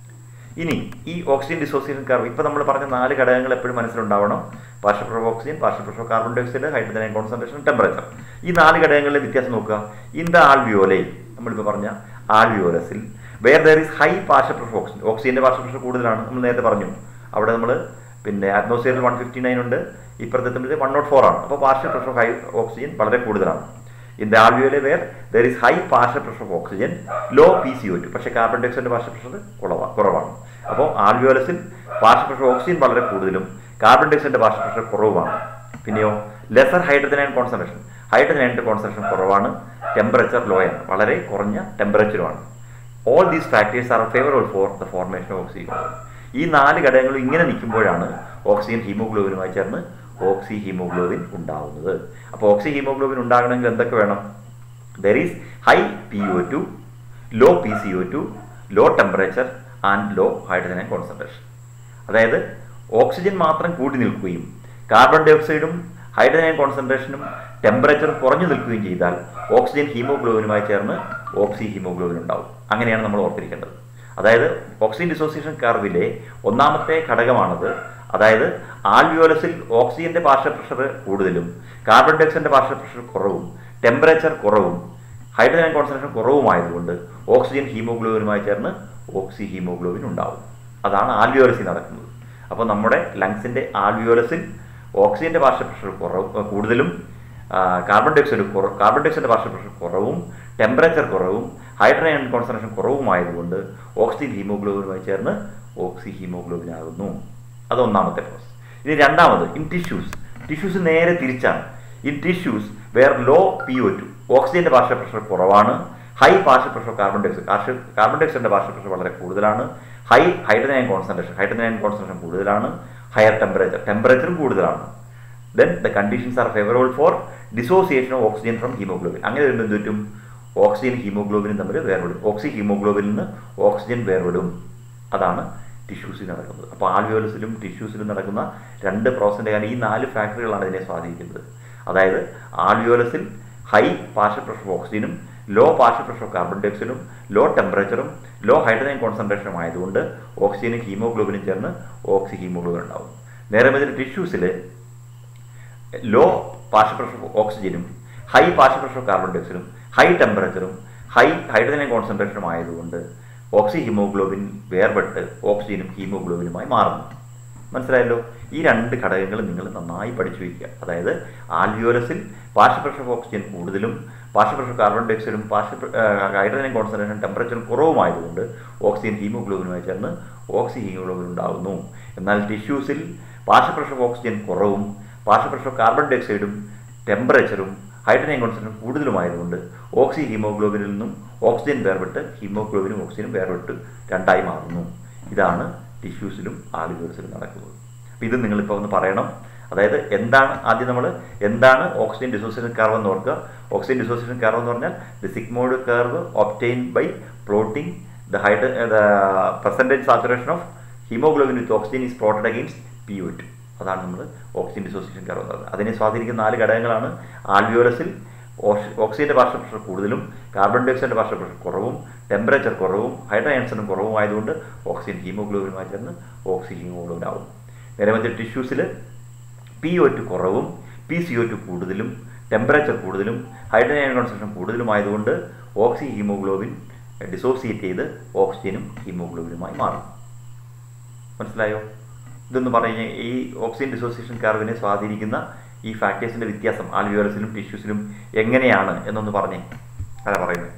ഇനി ഈ ഓക്സിജൻ ഡിസോസിയേഷൻ കർവ് ഇപ്പോൾ നമ്മൾ പറഞ്ഞ നാല് ഘടകങ്ങൾ എപ്പോഴും മനസ്സിലുണ്ടാവണം. Partial pressure of oxygen, partial pressure of carbon dioxide, hydrogen ion concentration, temperature. ഈ നാല് ഘടകങ്ങളിലെ വ്യത്യാസം നോക്കുക. ഇൻ ദ ആൽവിയോലൈ, നമ്മളിപ്പോൾ പറഞ്ഞ ആൽവിയോലസിൽ where there is high partial pressure of oxygen, ഓക്സിജൻ്റെ പാർഷ്യൽ പ്രഷർ കൂടുതലാണ്, നമ്മൾ നേരത്തെ പറഞ്ഞു. അവിടെ നമ്മൾ പിന്നെ അറ്റ്മോസ്ഫിയറിൽ വൺ ഫിഫ്റ്റി നയൻ ഉണ്ട്, ഇപ്പുറത്തെത്തുമ്പോഴത്തെ വൺ നോട്ട് ഫോർ ആണ്. അപ്പോൾ partial pressure of high oxygen വളരെ കൂടുതലാണ്. In the alveoli where there is high partial pressure of oxygen, low P C O two, പക്ഷേ കാർബൺ ഡൈ ഓക്സൈഡിൻ്റെ പാർഷ്യൽ പ്രഷർ കുറവാണ്. അപ്പോൾ ആൽവിയോലസിൽ പാർഷ്യൽ പ്രഷർ ഓക്സിജൻ വളരെ കൂടുതലും കാർബൺ ഡൈ ഓക്സൈഡിൻ്റെ പാർഷ്യൽ പ്രഷർ കുറവുമാണ്. പിന്നെയോ lesser hydrogen ion concentration, hydrogen അയണിൻ്റെ കോൺസെൻട്രേഷൻ കുറവാണ്, ടെമ്പറേച്ചർ ലോ ആണ്, വളരെ കുറഞ്ഞ ടെമ്പറേച്ചറുമാണ്. All these factors are favourable for the formation of oxygen. ഈ നാല് ഘടകങ്ങളും ഇങ്ങനെ നിൽക്കുമ്പോഴാണ് ഓക്സിജൻ ഹീമോഗ്ലോബിനുമായി ചേർന്ന് ഓക്സി ഹീമോഗ്ലോബിൻ ഉണ്ടാകുന്നത്. അപ്പോൾ ഓക്സി ഹീമോഗ്ലോബിൻ ഉണ്ടാകണമെങ്കിൽ എന്തൊക്കെ വേണം? There is high P O two, low P C O two, low temperature and low hydrogen ion concentration. അതായത് ഓക്സിജൻ മാത്രം കൂടി നിൽക്കുകയും കാർബൺ ഡൈ ഓക്സൈഡും ഹൈഡ്രജൻ അയൺ കോൺസെൻട്രേഷനും ടെമ്പറേച്ചറും കുറഞ്ഞു നിൽക്കുകയും ചെയ്താൽ ഓക്സിജൻ ഹീമോഗ്ലോബിനുമായി ചേർന്ന് ഓക്സി ഹീമോഗ്ലോബിൻ ഉണ്ടാവും. അങ്ങനെയാണ് നമ്മൾ ഓർത്തിരിക്കേണ്ടത്. അതായത് ഓക്സിജൻ ഡിസോസിയേഷൻ കർവിലെ ഒന്നാമത്തെ ഘടകമാണത്. അതായത് ആൽവിയോലസിൽ ഓക്സിജന്റെ പാർഷ്യൽ പ്രഷർ കൂടുതലും കാർബൺ ഡൈ ഓക്സൈഡിന്റെ പാർഷ്യൽ പ്രഷർ കുറവും ടെമ്പറേച്ചർ കുറവും ഹൈഡ്രജൻ അയൺ കോൺസെൻട്രേഷൻ കുറവുമായതുകൊണ്ട് ഓക്സിജൻ ഹീമോഗ്ലോബിനുമായി ചേർന്ന് ഓക്സി ഹീമോഗ്ലോബിൻ ഉണ്ടാവും. അതാണ് ആൽവിയോലസിൽ നടക്കുന്നത്. അപ്പോൾ നമ്മുടെ ലങ്സിന്റെ ആൽവിയോലസിൽ ഓക്സിജന്റെ പാർഷ്യൽ പ്രഷർ കുറവ് കൂടുതലും കാർബൺ ഡൈ ഓക്സൈഡ് കുറവ് കാർബൺ ഡൈ ഓക്സൈഡിന്റെ പാർഷ്യൽ പ്രഷർ കുറവും ടെമ്പറേച്ചർ കുറവും ഹൈഡ്രജൻ അയൺ കോൺസെൻട്രേഷൻ കുറവുമായതുകൊണ്ട് ഓക്സിജൻ ഹീമോഗ്ലോബിനുമായി ചേർന്ന് ഓക്സി ഹീമോഗ്ലോബിൻ ആകുന്നു. അത് ഒന്നാമത്തെ പ്രോസസ്. ഇനി രണ്ടാമത് ഇൻ ടിഷ്യൂസ്. ടിഷ്യൂസ് നേരെ തിരിച്ചാണ്. In tissues where low P O two, ഓക്സിജന്റെ പാർഷ്യൽ പ്രഷർ കുറവാണ്, high partial pressure carbon dioxide carbon ഡൈ ഓക്സൈഡിന്റെ പാർഷ്യൽ പ്രഷർ വളരെ കൂടുതലാണ്, high hydrogen ion concentration hydrogen ion concentration കൂടുതലാണ്, ഹയർ ടെമ്പറേച്ചർ ടെമ്പറേച്ചറും കൂടുതലാണ്. Then the conditions are favourable for dissociation of oxygen from haemoglobin. അങ്ങനെ വരുമ്പോൾ എന്ത് പറ്റും? ഓക്സിജൻ ഹീമോഗ്ലോബിനും തമ്മിൽ വേർപെടും. ഓക്സി ഹീമോഗ്ലോബിനിൽ നിന്ന് ഓക്സിജൻ വേർപെടും. അതാണ് ടിഷ്യൂസിൽ നടക്കുന്നത്. അപ്പോൾ ആൽവിയോലസിലും ടിഷ്യൂസിലും നടക്കുന്ന രണ്ട് പ്രോസസ്സിൻ്റെ കാര്യം ഈ നാല് ഫാക്ടറികളാണ് ഇതിനെ സ്വാധീനിക്കുന്നത്. അതായത് ആൽവിയോലസിൽ ഹൈ പാർഷ്യൽ പ്രഷർ ഓഫ് ഓക്സിജനും low partial pressure of carbon ഡൈ ഓക്സൈഡും ലോ ടെമ്പറേച്ചറും ലോ ഹൈഡ്രജൻ കോൺസെൻട്രേഷനും ആയതുകൊണ്ട് ഓക്സിജനും ഹീമോഗ്ലോബിനും ചേർന്ന് ഓക്സി ഹീമോഗ്ലോബിൻ ഉണ്ടാവും. നേരെ മറിച്ച് ടിഷ്യൂസിൽ ലോ പാർഷ്യൽ പ്രഷർ ഓഫ് ഓക്സിജനും high partial pressure of carbon ഡൈ ഓക്സൈഡും ഹൈ ടെമ്പറേച്ചറും ഹൈ ഹൈഡ്രജൻ കോൺസെൻട്രേഷനും ആയതുകൊണ്ട് ഓക്സി ഹീമോഗ്ലോബിൻ വേർപെട്ട് ഓക്സിജനും ഹീമോഗ്ലോബിനുമായി മാറുന്നു. മനസ്സിലായല്ലോ? ഈ രണ്ട് ഘടകങ്ങൾ നിങ്ങൾ നന്നായി പഠിച്ചു വയ്ക്കുക. അതായത് ആൽവിയോലസിൽ പാർഷ്യൽ പ്രഷർ ഓഫ് ഓക്സിജൻ കൂടുതലും പാർഷ്യൽ പ്രഷർ കാർബൺ ഡൈ ഓക്സൈഡും പാർഷ്യൽ ഹൈഡ്രജൻ കോൺസെൻട്രേഷൻ ടെമ്പറേച്ചറും കുറവുമായതുകൊണ്ട് ഓക്സിജൻ ഹീമോഗ്ലോബിനുമായി ചേർന്ന് ഓക്സി ഹീമോഗ്ലോബിൻ ഉണ്ടാകുന്നു. എന്നാൽ ടിഷ്യൂസിൽ പാർഷ്യൽ പ്രഷർ ഓഫ് ഓക്സിജൻ കുറവും പാർഷ്യൽ പ്രഷർ ഓഫ് കാർബൺ ഡൈ ഓക്സൈഡും ടെമ്പറേച്ചറും ഹൈഡ്രജൻ കോൺസെൻട്രേഷൻ കൂടുതലുമായതുകൊണ്ട് ഓക്സി ഹീമോഗ്ലോബിനിൽ നിന്നും ഓക്സിജൻ വേർപെട്ട് ഹീമോഗ്ലോബിനും ഓക്സിജനും വേർപെട്ട് രണ്ടായി മാറുന്നു. ഇതാണ് ടിഷ്യൂസിലും ആൽവിയോലസിലും നടക്കുന്നത്. അപ്പോൾ ഇത് നിങ്ങളിപ്പോൾ ഒന്ന് പറയണം. അതായത് എന്താണ് ആദ്യം നമ്മൾ എന്താണ് ഓക്സിജൻ ഡിസോസിയേഷൻ കർവ് എന്ന് ഓർക്കുക. ഓക്സിജൻ ഡിസോസിയേഷൻ കർവ് എന്ന് പറഞ്ഞാൽ the sigmoid curve obtain by plotting the hydra the percentage saturation of haemoglobin with oxygen is plotted against P O two. അതാണ് നമ്മൾ ഓക്സിജൻ ഡിസോസിയേഷൻ കർവ് എന്ന് പറയുന്നത്. അതിനെ സ്വാധീനിക്കുന്ന നാല് ഘടകങ്ങളാണ്. ആൽവിയോലസിൽ ഓക്സിജൻ്റെ പാർഷ്യൽ പ്രഷർ കൂടുതലും കാർബൺ ഡൈ ഓക്സൈഡിൻ്റെ പാർഷ്യൽ പ്രഷർ കുറവും ടെമ്പറേച്ചർ കുറവും ഹൈഡ്രജൻ കുറവും ആയതുകൊണ്ട് ഓക്സിജൻ ഹീമോഗ്ലോബിനുമായി ചേർന്ന് ഓക്സി ഹീമോഗ്ലോബിൻ ആവും. നേരെ മറ്റേ ടിഷ്യൂസിൽ പി ഒ ടു കുറവും പി സി ഒ ടു കൂടുതലും ടെമ്പറേച്ചർ കൂടുതലും ഹൈഡ്രജൻ കോൺസെൻട്രേഷൻ കൂടുതലുമായതുകൊണ്ട് ഓക്സി ഹീമോഗ്ലോബിൻ ഡിസോസിയേറ്റ് ചെയ്ത് ഓക്സിജനും ഹീമോഗ്ലോബിനുമായി മാറും. മനസ്സിലായോ? ഇതൊന്ന് പറഞ്ഞ് ഈ ഓക്സിജൻ ഡിസോസിയേഷൻ കർവിനെ സ്വാധീനിക്കുന്ന ഈ ഫാക്ടേഴ്സിൻ്റെ വ്യത്യാസം ആൽവിയോലസിലും ടിഷ്യൂസിലും എങ്ങനെയാണ് എന്നൊന്ന് പറഞ്ഞേ. ആരാ പറയുന്നത്?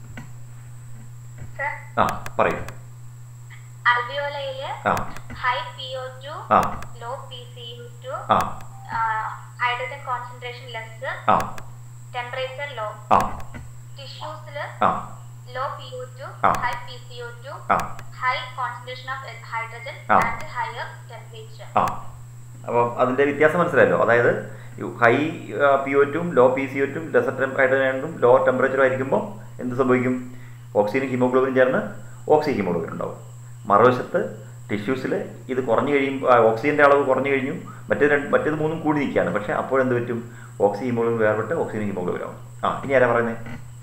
ആ പറയൂ. ആൽവിയോലയില് high P O two, low P C O two, hydrogen concentration less, temperature low. ടിഷ്യൂസില് low P O two, high P C O two, high concentration of hydrogen and higher temperature. അപ്പം അതിൻ്റെ വ്യത്യാസം മനസ്സിലായല്ലോ. അതായത് ഹൈ പി ഒ ടും low P C O ടും lesser ഹൈഡ്രജനും low ടെമ്പറേച്ചറും ആയിരിക്കുമ്പോൾ എന്ത് സംഭവിക്കും? ഓക്സിജനും ഹീമോഗ്ലോബിനും ചേർന്ന് ഓക്സി ഹീമോഗ്ലോബിൻ ഉണ്ടാവും. മറുവശത്ത് ടിഷ്യൂസിൽ ഇത് കുറഞ്ഞു കഴിയുമ്പോൾ ഓക്സിജൻ്റെ അളവ് കുറഞ്ഞു കഴിഞ്ഞു, മറ്റേ രണ്ട് മറ്റേത് മൂന്നും കൂടി നിൽക്കുകയാണ്. പക്ഷേ അപ്പോഴെന്ത് പറ്റും? ഓക്സി ഹീമോഗ്ലോബിൻ വേർപെട്ട് ഓക്സിജൻ ഹീമോഗ്ലോബിൻ ആവും. ആ ഇനി ആരാ പറയുന്നത്?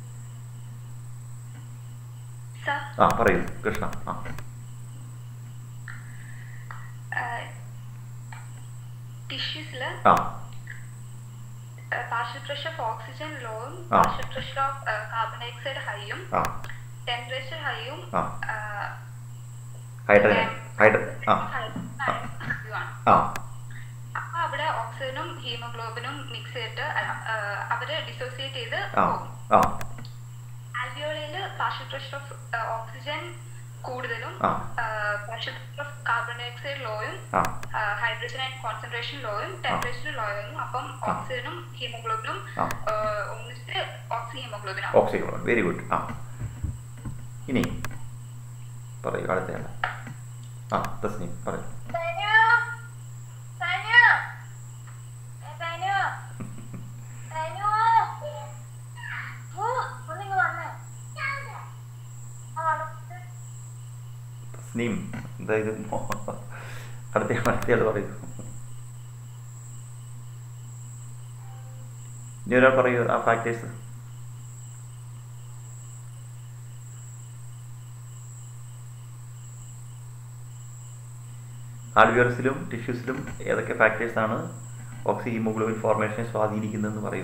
ആ പറയൂ കൃഷ്ണ. ആ ടിഷ്യൂസിൽ ആ പാർഷ്യൽ പ്രഷർ ഓഫ് ഓക്സിജൻ ലോയും partial pressure of carbon dioxide ഹൈയും ടെമ്പറേച്ചർ ഹൈയും ഹൈഡ്രജൻ ഹൈഡ്രജൻ അപ്പൊ അവിടെ ഓക്സിജനും ഹീമോഗ്ലോബിനും മിക്സ് ചെയ്തിട്ട് അവര് ഡിസോസിയേറ്റ് ചെയ്ത് ആൽവിയോളയില് പാർഷ്യൽ പ്രഷർ ഓഫ് ഓക്സിജൻ കൂടുതലും partial pressure of carbon dioxide ലോയും ഹൈഡ്രജൻ ആൻഡ് കോൺസെൻട്രേഷൻ ലോയും ടെമ്പറേച്ചർ ലോയും. അപ്പം ഓക്സിജനും ഹീമോഗ്ലോബിനും ഒന്നിച്ച് oxyhaemoglobin oxy very good. ആ ഇനി പറയൂ അടുത്ത. ആ തസ്നീം പറയൂ. തസ്നീം എന്തായത്? അടുത്ത അടുത്തയാൾ പറയൂ. ഇനി ഒരാൾ പറയൂ ആ ഫാക്ടേഴ്സ്. ആൽവിയോലസിലും ടിഷ്യൂസിലും ഏതൊക്കെ ഫാക്ടേഴ്സാണ് ഓക്സി ഹീമോഗ്ലോബിൻ ഫോർമേഷനെ സ്വാധീനിക്കുന്നതെന്ന് പറയൂ.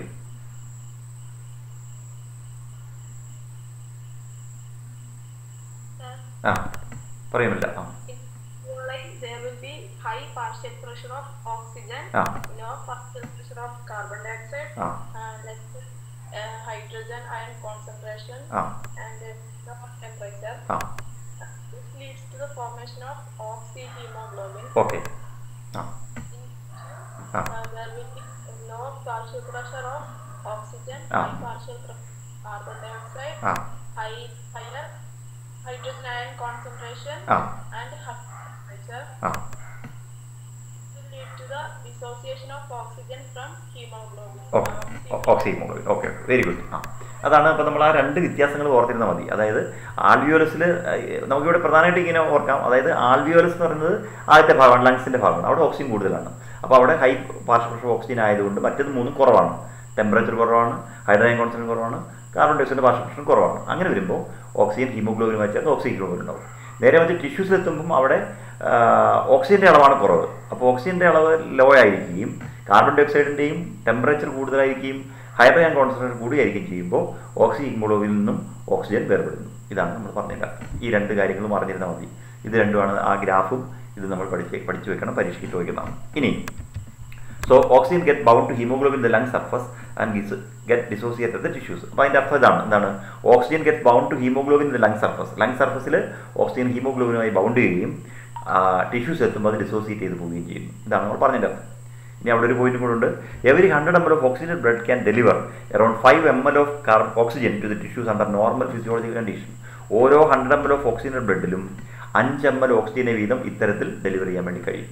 ആ പറയുമില്ല. ആ there will be high partial pressure of oxygen, low partial pressure of carbon dioxide, uh, less uh, hydrogen ion concentration, and uh, low temperature. Uh, this leads to the formation of oxyhemoglobin. Okay. Uh. Uh, there will be low partial pressure of oxygen, uh. high partial pressure of carbon dioxide, uh. high higher hydrogen ion concentration, uh. and high temperature. Uh. Will lead to the dissociation of oxygen from hemoglobin. Okay. Oxyhaemoglobin. Okay very good. ആ അതാണ് ഇപ്പോൾ നമ്മൾ ആ രണ്ട് വ്യത്യാസങ്ങൾ ഓർത്തിരുന്നാൽ മതി. അതായത് ആൽവിയോലസിൽ നമുക്കിവിടെ പ്രധാനമായിട്ട് ഇങ്ങനെ ഓർക്കാം. അതായത് ആൽവിയോലസ് എന്ന് പറയുന്നത് ആദ്യത്തെ ഭാഗമാണ്, ലങ്സിൻ്റെ ഭാഗമാണ്. അവിടെ ഓക്സിജൻ കൂടുതലാണ്. അപ്പോൾ അവിടെ ഹൈ പാർഷ്യൽ പ്രഷർ ഓക്സിജൻ ആയതുകൊണ്ട് മറ്റേത് മൂന്നും കുറവാണ്. ടെമ്പറേച്ചർ കുറവാണ്, ഹൈഡ്രജൻ കോൺസെൻട്രേഷൻ കുറവാണ്, കാർബൺ ഡൈ ഓക്സൈഡിൻ്റെ പാർഷ്യൽ പ്രഷർ കുറവാണ്. അങ്ങനെ വരുമ്പോൾ ഓക്സിജൻ ഹീമോഗ്ലോബിൻ വെച്ചാൽ ഓക്സി ഹീമോഗ്ലോബിൻ ഉണ്ടാവും. നേരെ മറ്റേ ടിഷ്യൂസിലെത്തുമ്പം അവിടെ ഓക്സിജൻ്റെ അളവാണ് കുറവ്. അപ്പോൾ ഓക്സിജൻ്റെ അളവ് ലോ ആയിരിക്കുകയും കാർബൺ ഡൈ ഓക്സൈഡിൻ്റെയും ടെമ്പറേച്ചർ കൂടുതലായിരിക്കുകയും ഹൈഡ്രജൻ കോൺസെൻട്രേഷൻ കൂടിയായിരിക്കും ചെയ്യുമ്പോൾ ഓക്സി ഹീമോഗ്ലോബിനിൽ നിന്നും ഓക്സിജൻ വേർപെടുന്നു. ഇതാണ് നമ്മൾ പറഞ്ഞ കാര്യം. ഈ രണ്ട് കാര്യങ്ങളും അറിഞ്ഞിരുന്നാൽ മതി. ഇത് രണ്ടുമാണ് ആ ഗ്രാഫും ഇത് നമ്മൾ പഠിച്ച് പഠിച്ചു വെക്കണം, പരീക്ഷയ്ക്ക് ചോദിക്കുന്നതാണ്. ഇനി so oxygen get bound to haemoglobin the lung surface and get dissociated the tissues. അപ്പോൾ അതിൻ്റെ അർത്ഥം ഇതാണ്, എന്താണ് oxygen get bound to haemoglobin the lung surface. Lung സർഫസിൽ ഓക്സിജൻ ഹീമോഗ്ലോബിനുമായി ബൗണ്ട് ചെയ്യുകയും ടിഷ്യൂസ് എത്തുമ്പോൾ അത് ഡിസോസിയേറ്റ് ചെയ്ത് പോവുകയും ചെയ്യുന്നു. ഇതാണ് നമ്മൾ പറഞ്ഞതിൻ്റെ അർത്ഥം. ഇനി അവിടെ ഒരു പോയിന്റ് കൂടെ ഉണ്ട്. Every hundred M L of oxygen blood can deliver around five M L of carbon oxygen to the tissues under normal physiological condition. ഓരോ hundred M L of oxygen ബ്ലഡിലും അഞ്ച് എം എൽ ഓക്സിജനെ വീതം ഇത്തരത്തിൽ deliver ചെയ്യാൻ വേണ്ടി കഴിയും.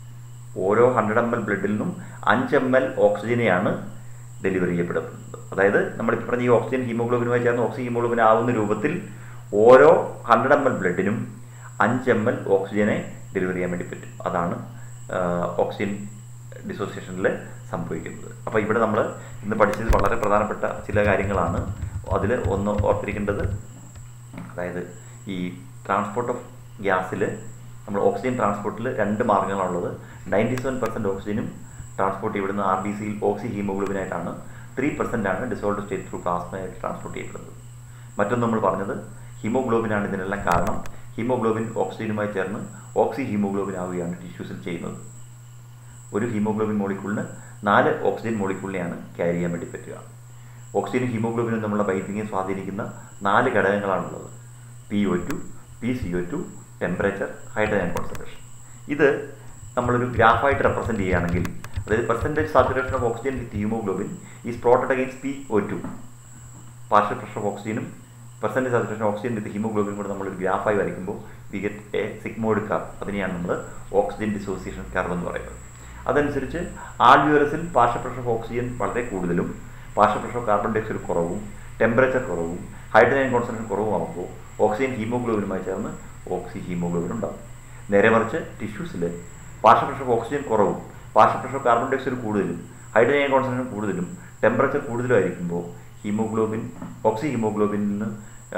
ഓരോ hundred M L ബ്ലഡിൽ നിന്നും അഞ്ച് എം എൽ ഓക്സിജനെയാണ് ഡെലിവർ ചെയ്യപ്പെടുന്നത്. അതായത് നമ്മളിപ്പോൾ പറഞ്ഞ ഈ ഓക്സിജൻ ഹീമോഗ്ലോബിനുമായി ചേർന്ന് ഓക്സിജൻ ഹീമോഗ്ലോബിൻ ആവുന്ന രൂപത്തിൽ ഓരോ ഹൺഡ്രഡ് എം എൽ ബ്ലഡിനും അഞ്ച് എം എൽ ഓക്സിജനെ ഡെലിവർ ചെയ്യാൻ വേണ്ടി പറ്റും. അതാണ് ഓക്സിജൻ ഡിസോസിയേഷനിൽ സംഭവിക്കുന്നത്. അപ്പോൾ ഇവിടെ നമ്മൾ ഇന്ന് പഠിച്ചത് വളരെ പ്രധാനപ്പെട്ട ചില കാര്യങ്ങളാണ്. അതിൽ ഒന്ന് ഓർത്തിരിക്കേണ്ടത്, അതായത് ഈ ട്രാൻസ്പോർട്ട് ഓഫ് ഗ്യാസിൽ നമ്മൾ ഓക്സിജൻ ട്രാൻസ്പോർട്ടിൽ രണ്ട് മാർഗ്ഗങ്ങളാണുള്ളത്. നയൻറ്റി സെവൻ പെർസെൻറ്റ് ഓക്സിജനും ട്രാൻസ്പോർട്ട് ചെയ്യുന്ന ആർ ബി സിയിൽ ഓക്സി ഹീമോഗ്ലോബിനായിട്ടാണ്. ത്രീ പെർസെൻ്റ് ആണ് ഡിസോൾവ് സ്റ്റേറ്റ് ത്രൂ പ്ലാസ്മയായിട്ട് ട്രാൻസ്പോർട്ട് ചെയ്യപ്പെടുന്നത്. മറ്റൊന്ന് നമ്മൾ പറഞ്ഞത് ഹീമോഗ്ലോബിനാണ് ഇതിനെല്ലാം കാരണം. ഹീമോഗ്ലോബിൻ ഓക്സിജനുമായി ചേർന്ന് ഓക്സി ഹീമോഗ്ലോബിൻ ആവുകയാണ് ടിഷ്യൂസിൽ ചെയ്യുന്നത്. ഒരു ഹീമോഗ്ലോബിൻ മോളിക്യൂളിന് നാല് ഓക്സിജൻ മോളിക്യൂളിനെയാണ് ക്യാരി ചെയ്യാൻ വേണ്ടി പറ്റുക. ഓക്സിജനും ഹീമോഗ്ലോബിനും തമ്മിലുള്ള ബൈൻഡിങ്ങിനെ സ്വാധീനിക്കുന്ന നാല് ഘടകങ്ങളാണുള്ളത്: P O two, P C O two, temperature, hydrogen concentration. ഇത് നമ്മളൊരു ഗ്രാഫായിട്ട് റെപ്രസെൻറ്റ് ചെയ്യുകയാണെങ്കിൽ, അതായത് percentage saturation of oxygen with haemoglobin is plotted against P O two, partial pressure of ഓക്സിജനും percentage saturation oxygen with haemoglobin കൂടെ നമ്മളൊരു ഗ്രാഫായി വരയ്ക്കുമ്പോൾ we get a sigmoid curve. അതിനെയാണ് നമ്മൾ ഓക്സിജൻ ഡിസോസിയേഷൻ കർവ് എന്ന് പറയുന്നത്. അതനുസരിച്ച് ആൽവിയോലസിൽ പാർഷ്യൽ പ്രഷർ ഓഫ് ഓക്സിജൻ വളരെ കൂടുതലും partial pressure of carbon dioxide കുറവും ടെമ്പറേച്ചർ കുറവും ഹൈഡ്രജൻ കോൺസെൻട്രേഷൻ കുറവുമാകുമ്പോൾ ഓക്സിജൻ ഹീമോഗ്ലോബിനുമായി ചേർന്ന് ഓക്സി ഹീമോഗ്ലോബിൻ ഉണ്ടാകും. നേരെ മറിച്ച് ടിഷ്യൂസിൽ പാർഷ്യൽ പ്രഷർ ഓഫ് ഓക്സിജൻ കുറവും partial pressure of carbon dioxide കൂടുതലും ഹൈഡ്രജൻ കോൺസെൻട്രേഷൻ കൂടുതലും ടെമ്പറേച്ചർ കൂടുതലായിരിക്കുമ്പോൾ ഹീമോഗ്ലോബിൻ ഓക്സി ഹീമോഗ്ലോബിനിൽ നിന്ന്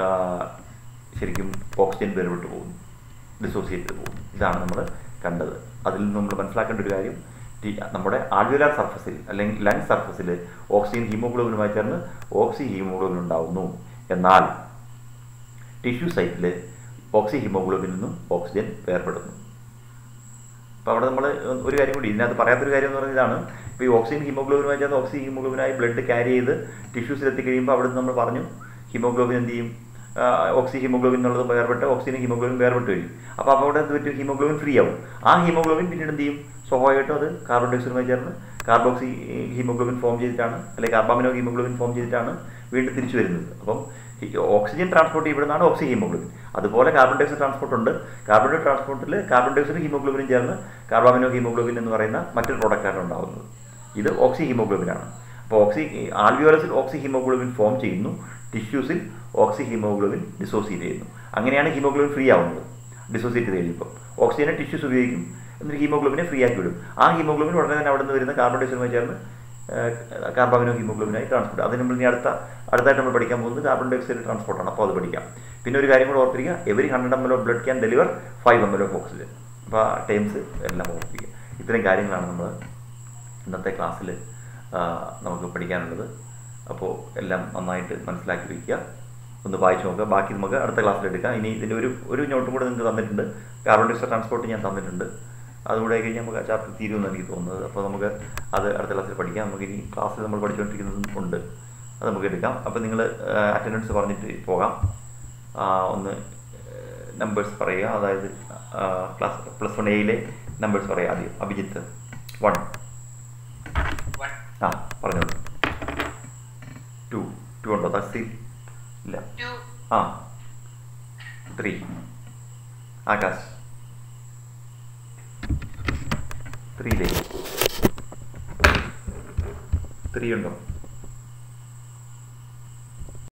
ശരിക്കും ഓക്സിജൻ വേർപെട്ട് പോകുന്നു, ഡിസോസിയേറ്റ് പോകുന്നു. ഇതാണ് നമ്മൾ കണ്ടത്. അതിൽ നിന്ന് നമ്മൾ മനസ്സിലാക്കേണ്ട ഒരു കാര്യം, നമ്മുടെ ആൽവിയോലാർ സർഫസിൽ അല്ലെങ്കിൽ ലങ് സർഫസിൽ ഓക്സിജൻ ഹീമോഗ്ലോബിനുമായി ചേർന്ന് ഓക്സി ഹീമോഗ്ലോബിൻ ഉണ്ടാകുന്നു. എന്നാൽ ടിഷ്യൂ സൈറ്റിൽ ഓക്സി ഹീമോഗ്ലോബിനിൽ നിന്നും ഓക്സിജൻ വേർപെടുന്നു. അപ്പോൾ അവിടെ നമ്മൾ ഒരു കാര്യം കൂടി ഇതിനകത്ത് പറയാത്തൊരു കാര്യം എന്ന് പറഞ്ഞാൽ ഇതാണ്. ഇപ്പോൾ ഈ ഓക്സിജൻ ഹീമോഗ്ലോബിനുമായി ചേർന്ന് ഓക്സി ഹീമോഗ്ലോബിനായി ബ്ലഡ് ക്യാരി ചെയ്ത് ടിഷ്യൂസിൽ എത്തിക്കഴിയുമ്പോൾ അവിടെ നിന്ന് നമ്മൾ പറഞ്ഞു ഹീമോഗ്ലോബിൻ എന്ത് ചെയ്യും, ഓക്സി ഹീമോഗ്ലോബിൻ എന്നുള്ളത് വേർപെട്ട് ഓക്സിജൻ ഹീമോഗ്ലോബിൻ വേർപെട്ട് വരും. അപ്പോൾ അപ്പോൾ അവിടെ എന്ത് പറ്റും, ഹീമോഗ്ലോബിൻ ഫ്രീ ആവും. ആ ഹീമോഗ്ലോബിൻ പിന്നീട് എന്ത് ചെയ്യും, സ്വാഭാവികമായിട്ടും അത് കാർബൺ ഡൈ ഓക്സൈഡുമായി ചേർന്ന് കാർബോക്സി ഹീമോഗ്ലോബിൻ ഫോം ചെയ്തിട്ടാണ്, അല്ലെങ്കിൽ കാർബാമിനോ ഹീമോഗ്ലോബിൻ ഫോം ചെയ്തിട്ടാണ് വീണ്ടും തിരിച്ചു വരുന്നത്. അപ്പം ഓക്സിജൻ ട്രാൻസ്പോർട്ട് ചെയ്യപ്പെടുന്നതാണ് ഓക്സി ഹീമോഗ്ലോബിൻ. അതുപോലെ കാർബൺ ഡൈ ഓക്സൈഡ് ട്രാൻസ്പോർട്ട് ഉണ്ട്. കാർബൺ ഡൈ ട്രാൻസ്പോർട്ടിൽ കാർബൺ ഡൈ ഓക്സൈഡ് ഹീമോഗ്ലോബിനും ചേർന്ന് കാർബാമിനോ ഹീമോഗ്ലോബിൻ എന്ന് പറയുന്ന മറ്റൊരു പ്രോഡക്റ്റാണ് ഉണ്ടാകുന്നത്. ഇത് ഓക്സി ഹീമോഗ്ലോബിനാണ്. അപ്പോൾ ഓക്സി ആൽവിയോലസിൽ ഓക്സി ഹീമോഗ്ലോബിൻ ഫോം ചെയ്യുന്നു, ടിഷ്യൂസിൽ ഓക്സി ഹീമോഗ്ലോബിൻ ഡിസോസിയേറ്റ് ചെയ്യുന്നു. അങ്ങനെയാണ് ഹീമോഗ്ലോബിൻ ഫ്രീ ആവുന്നത്. ഡിസോസിയേറ്റ് ചെയ്ത് കഴിയുമ്പോൾ ഓക്സിജനെ ടിഷ്യൂസ് ഉപയോഗിക്കും, എന്നിട്ട് ഹീമോഗ്ലോബിനെ ഫ്രീ ആക്കി വിടും. ആ ഹീമോഗ്ലോബിൻ ഉടനെ തന്നെ അവിടെ നിന്ന് വരുന്ന കാർബൺ ഡൈ ഓക്സൈഡുമായി ചേർന്ന് കാർബാമിനോ ഹീമോഗ്ലോബിനായി ട്രാൻസ്പോർട്ട്. അതിന് നമ്മൾ ഇനി അടുത്ത അടുത്തായിട്ട് നമ്മൾ പഠിക്കാൻ പോകുന്നത് കാർബൺ ഡൈ ഓക്സൈഡ് ട്രാൻസ്പോർട്ടാണ്. അപ്പോൾ അത് പഠിക്കാം. പിന്നെ ഒരു കാര്യം കൂടെ ഓർത്തിരിക്കുക, every hundred M L of blood can deliver five M L of oxygen. അപ്പോൾ ആ ടൈംസ് എല്ലാം ഓർത്തിരിക്കുക. ഇത്രയും കാര്യങ്ങളാണ് നമ്മൾ ഇന്നത്തെ ക്ലാസ്സിൽ നമുക്ക് പഠിക്കാനുള്ളത്. അപ്പോൾ എല്ലാം നന്നായിട്ട് മനസ്സിലാക്കി വയ്ക്കുക, ഒന്ന് വായിച്ച് നോക്കുക. ബാക്കി നമുക്ക് അടുത്ത ക്ലാസ്സിൽ എടുക്കാം. ഇനി ഇതിൻ്റെ ഒരു ഒരു നോട്ടും കൂടെ നിങ്ങൾക്ക് തന്നിട്ടുണ്ട്. കാർബൺ ഡൈ ഓക്സൈഡ് ട്രാൻസ്പോർട്ട് ഞാൻ തന്നിട്ടുണ്ട്. അതുകൂടെ കഴിഞ്ഞാൽ നമുക്ക് ആ ചാപ്റ്റർ തീരുമെന്ന് എനിക്ക് തോന്നുന്നത്. അപ്പോൾ നമുക്ക് അത് അടുത്ത ക്ലാസ്സിൽ പഠിക്കാം. നമുക്ക് ഇനി ക്ലാസ്സിൽ നമ്മൾ പഠിച്ചുകൊണ്ടിരിക്കുന്നതും ഉണ്ട്, അത് നമുക്ക് എടുക്കാം. അപ്പോൾ നിങ്ങൾ അറ്റൻഡൻസ് പറഞ്ഞിട്ട് പോകാം. ഒന്ന് നമ്പേഴ്സ് പറയുക, അതായത് ക്ലാസ് പ്ലസ് വൺ എയിലെ നമ്പേഴ്സ് പറയുക. ആദ്യം അഭിജിത്ത് വൺ. ആ പറഞ്ഞോളൂ. ടു ടു ഉണ്ടോ? തസീൽ ഇല്ല. ആ ത്രീ. ആകാശ് ത്രീയിലേക്ക് ത്രീ ഉണ്ടോ?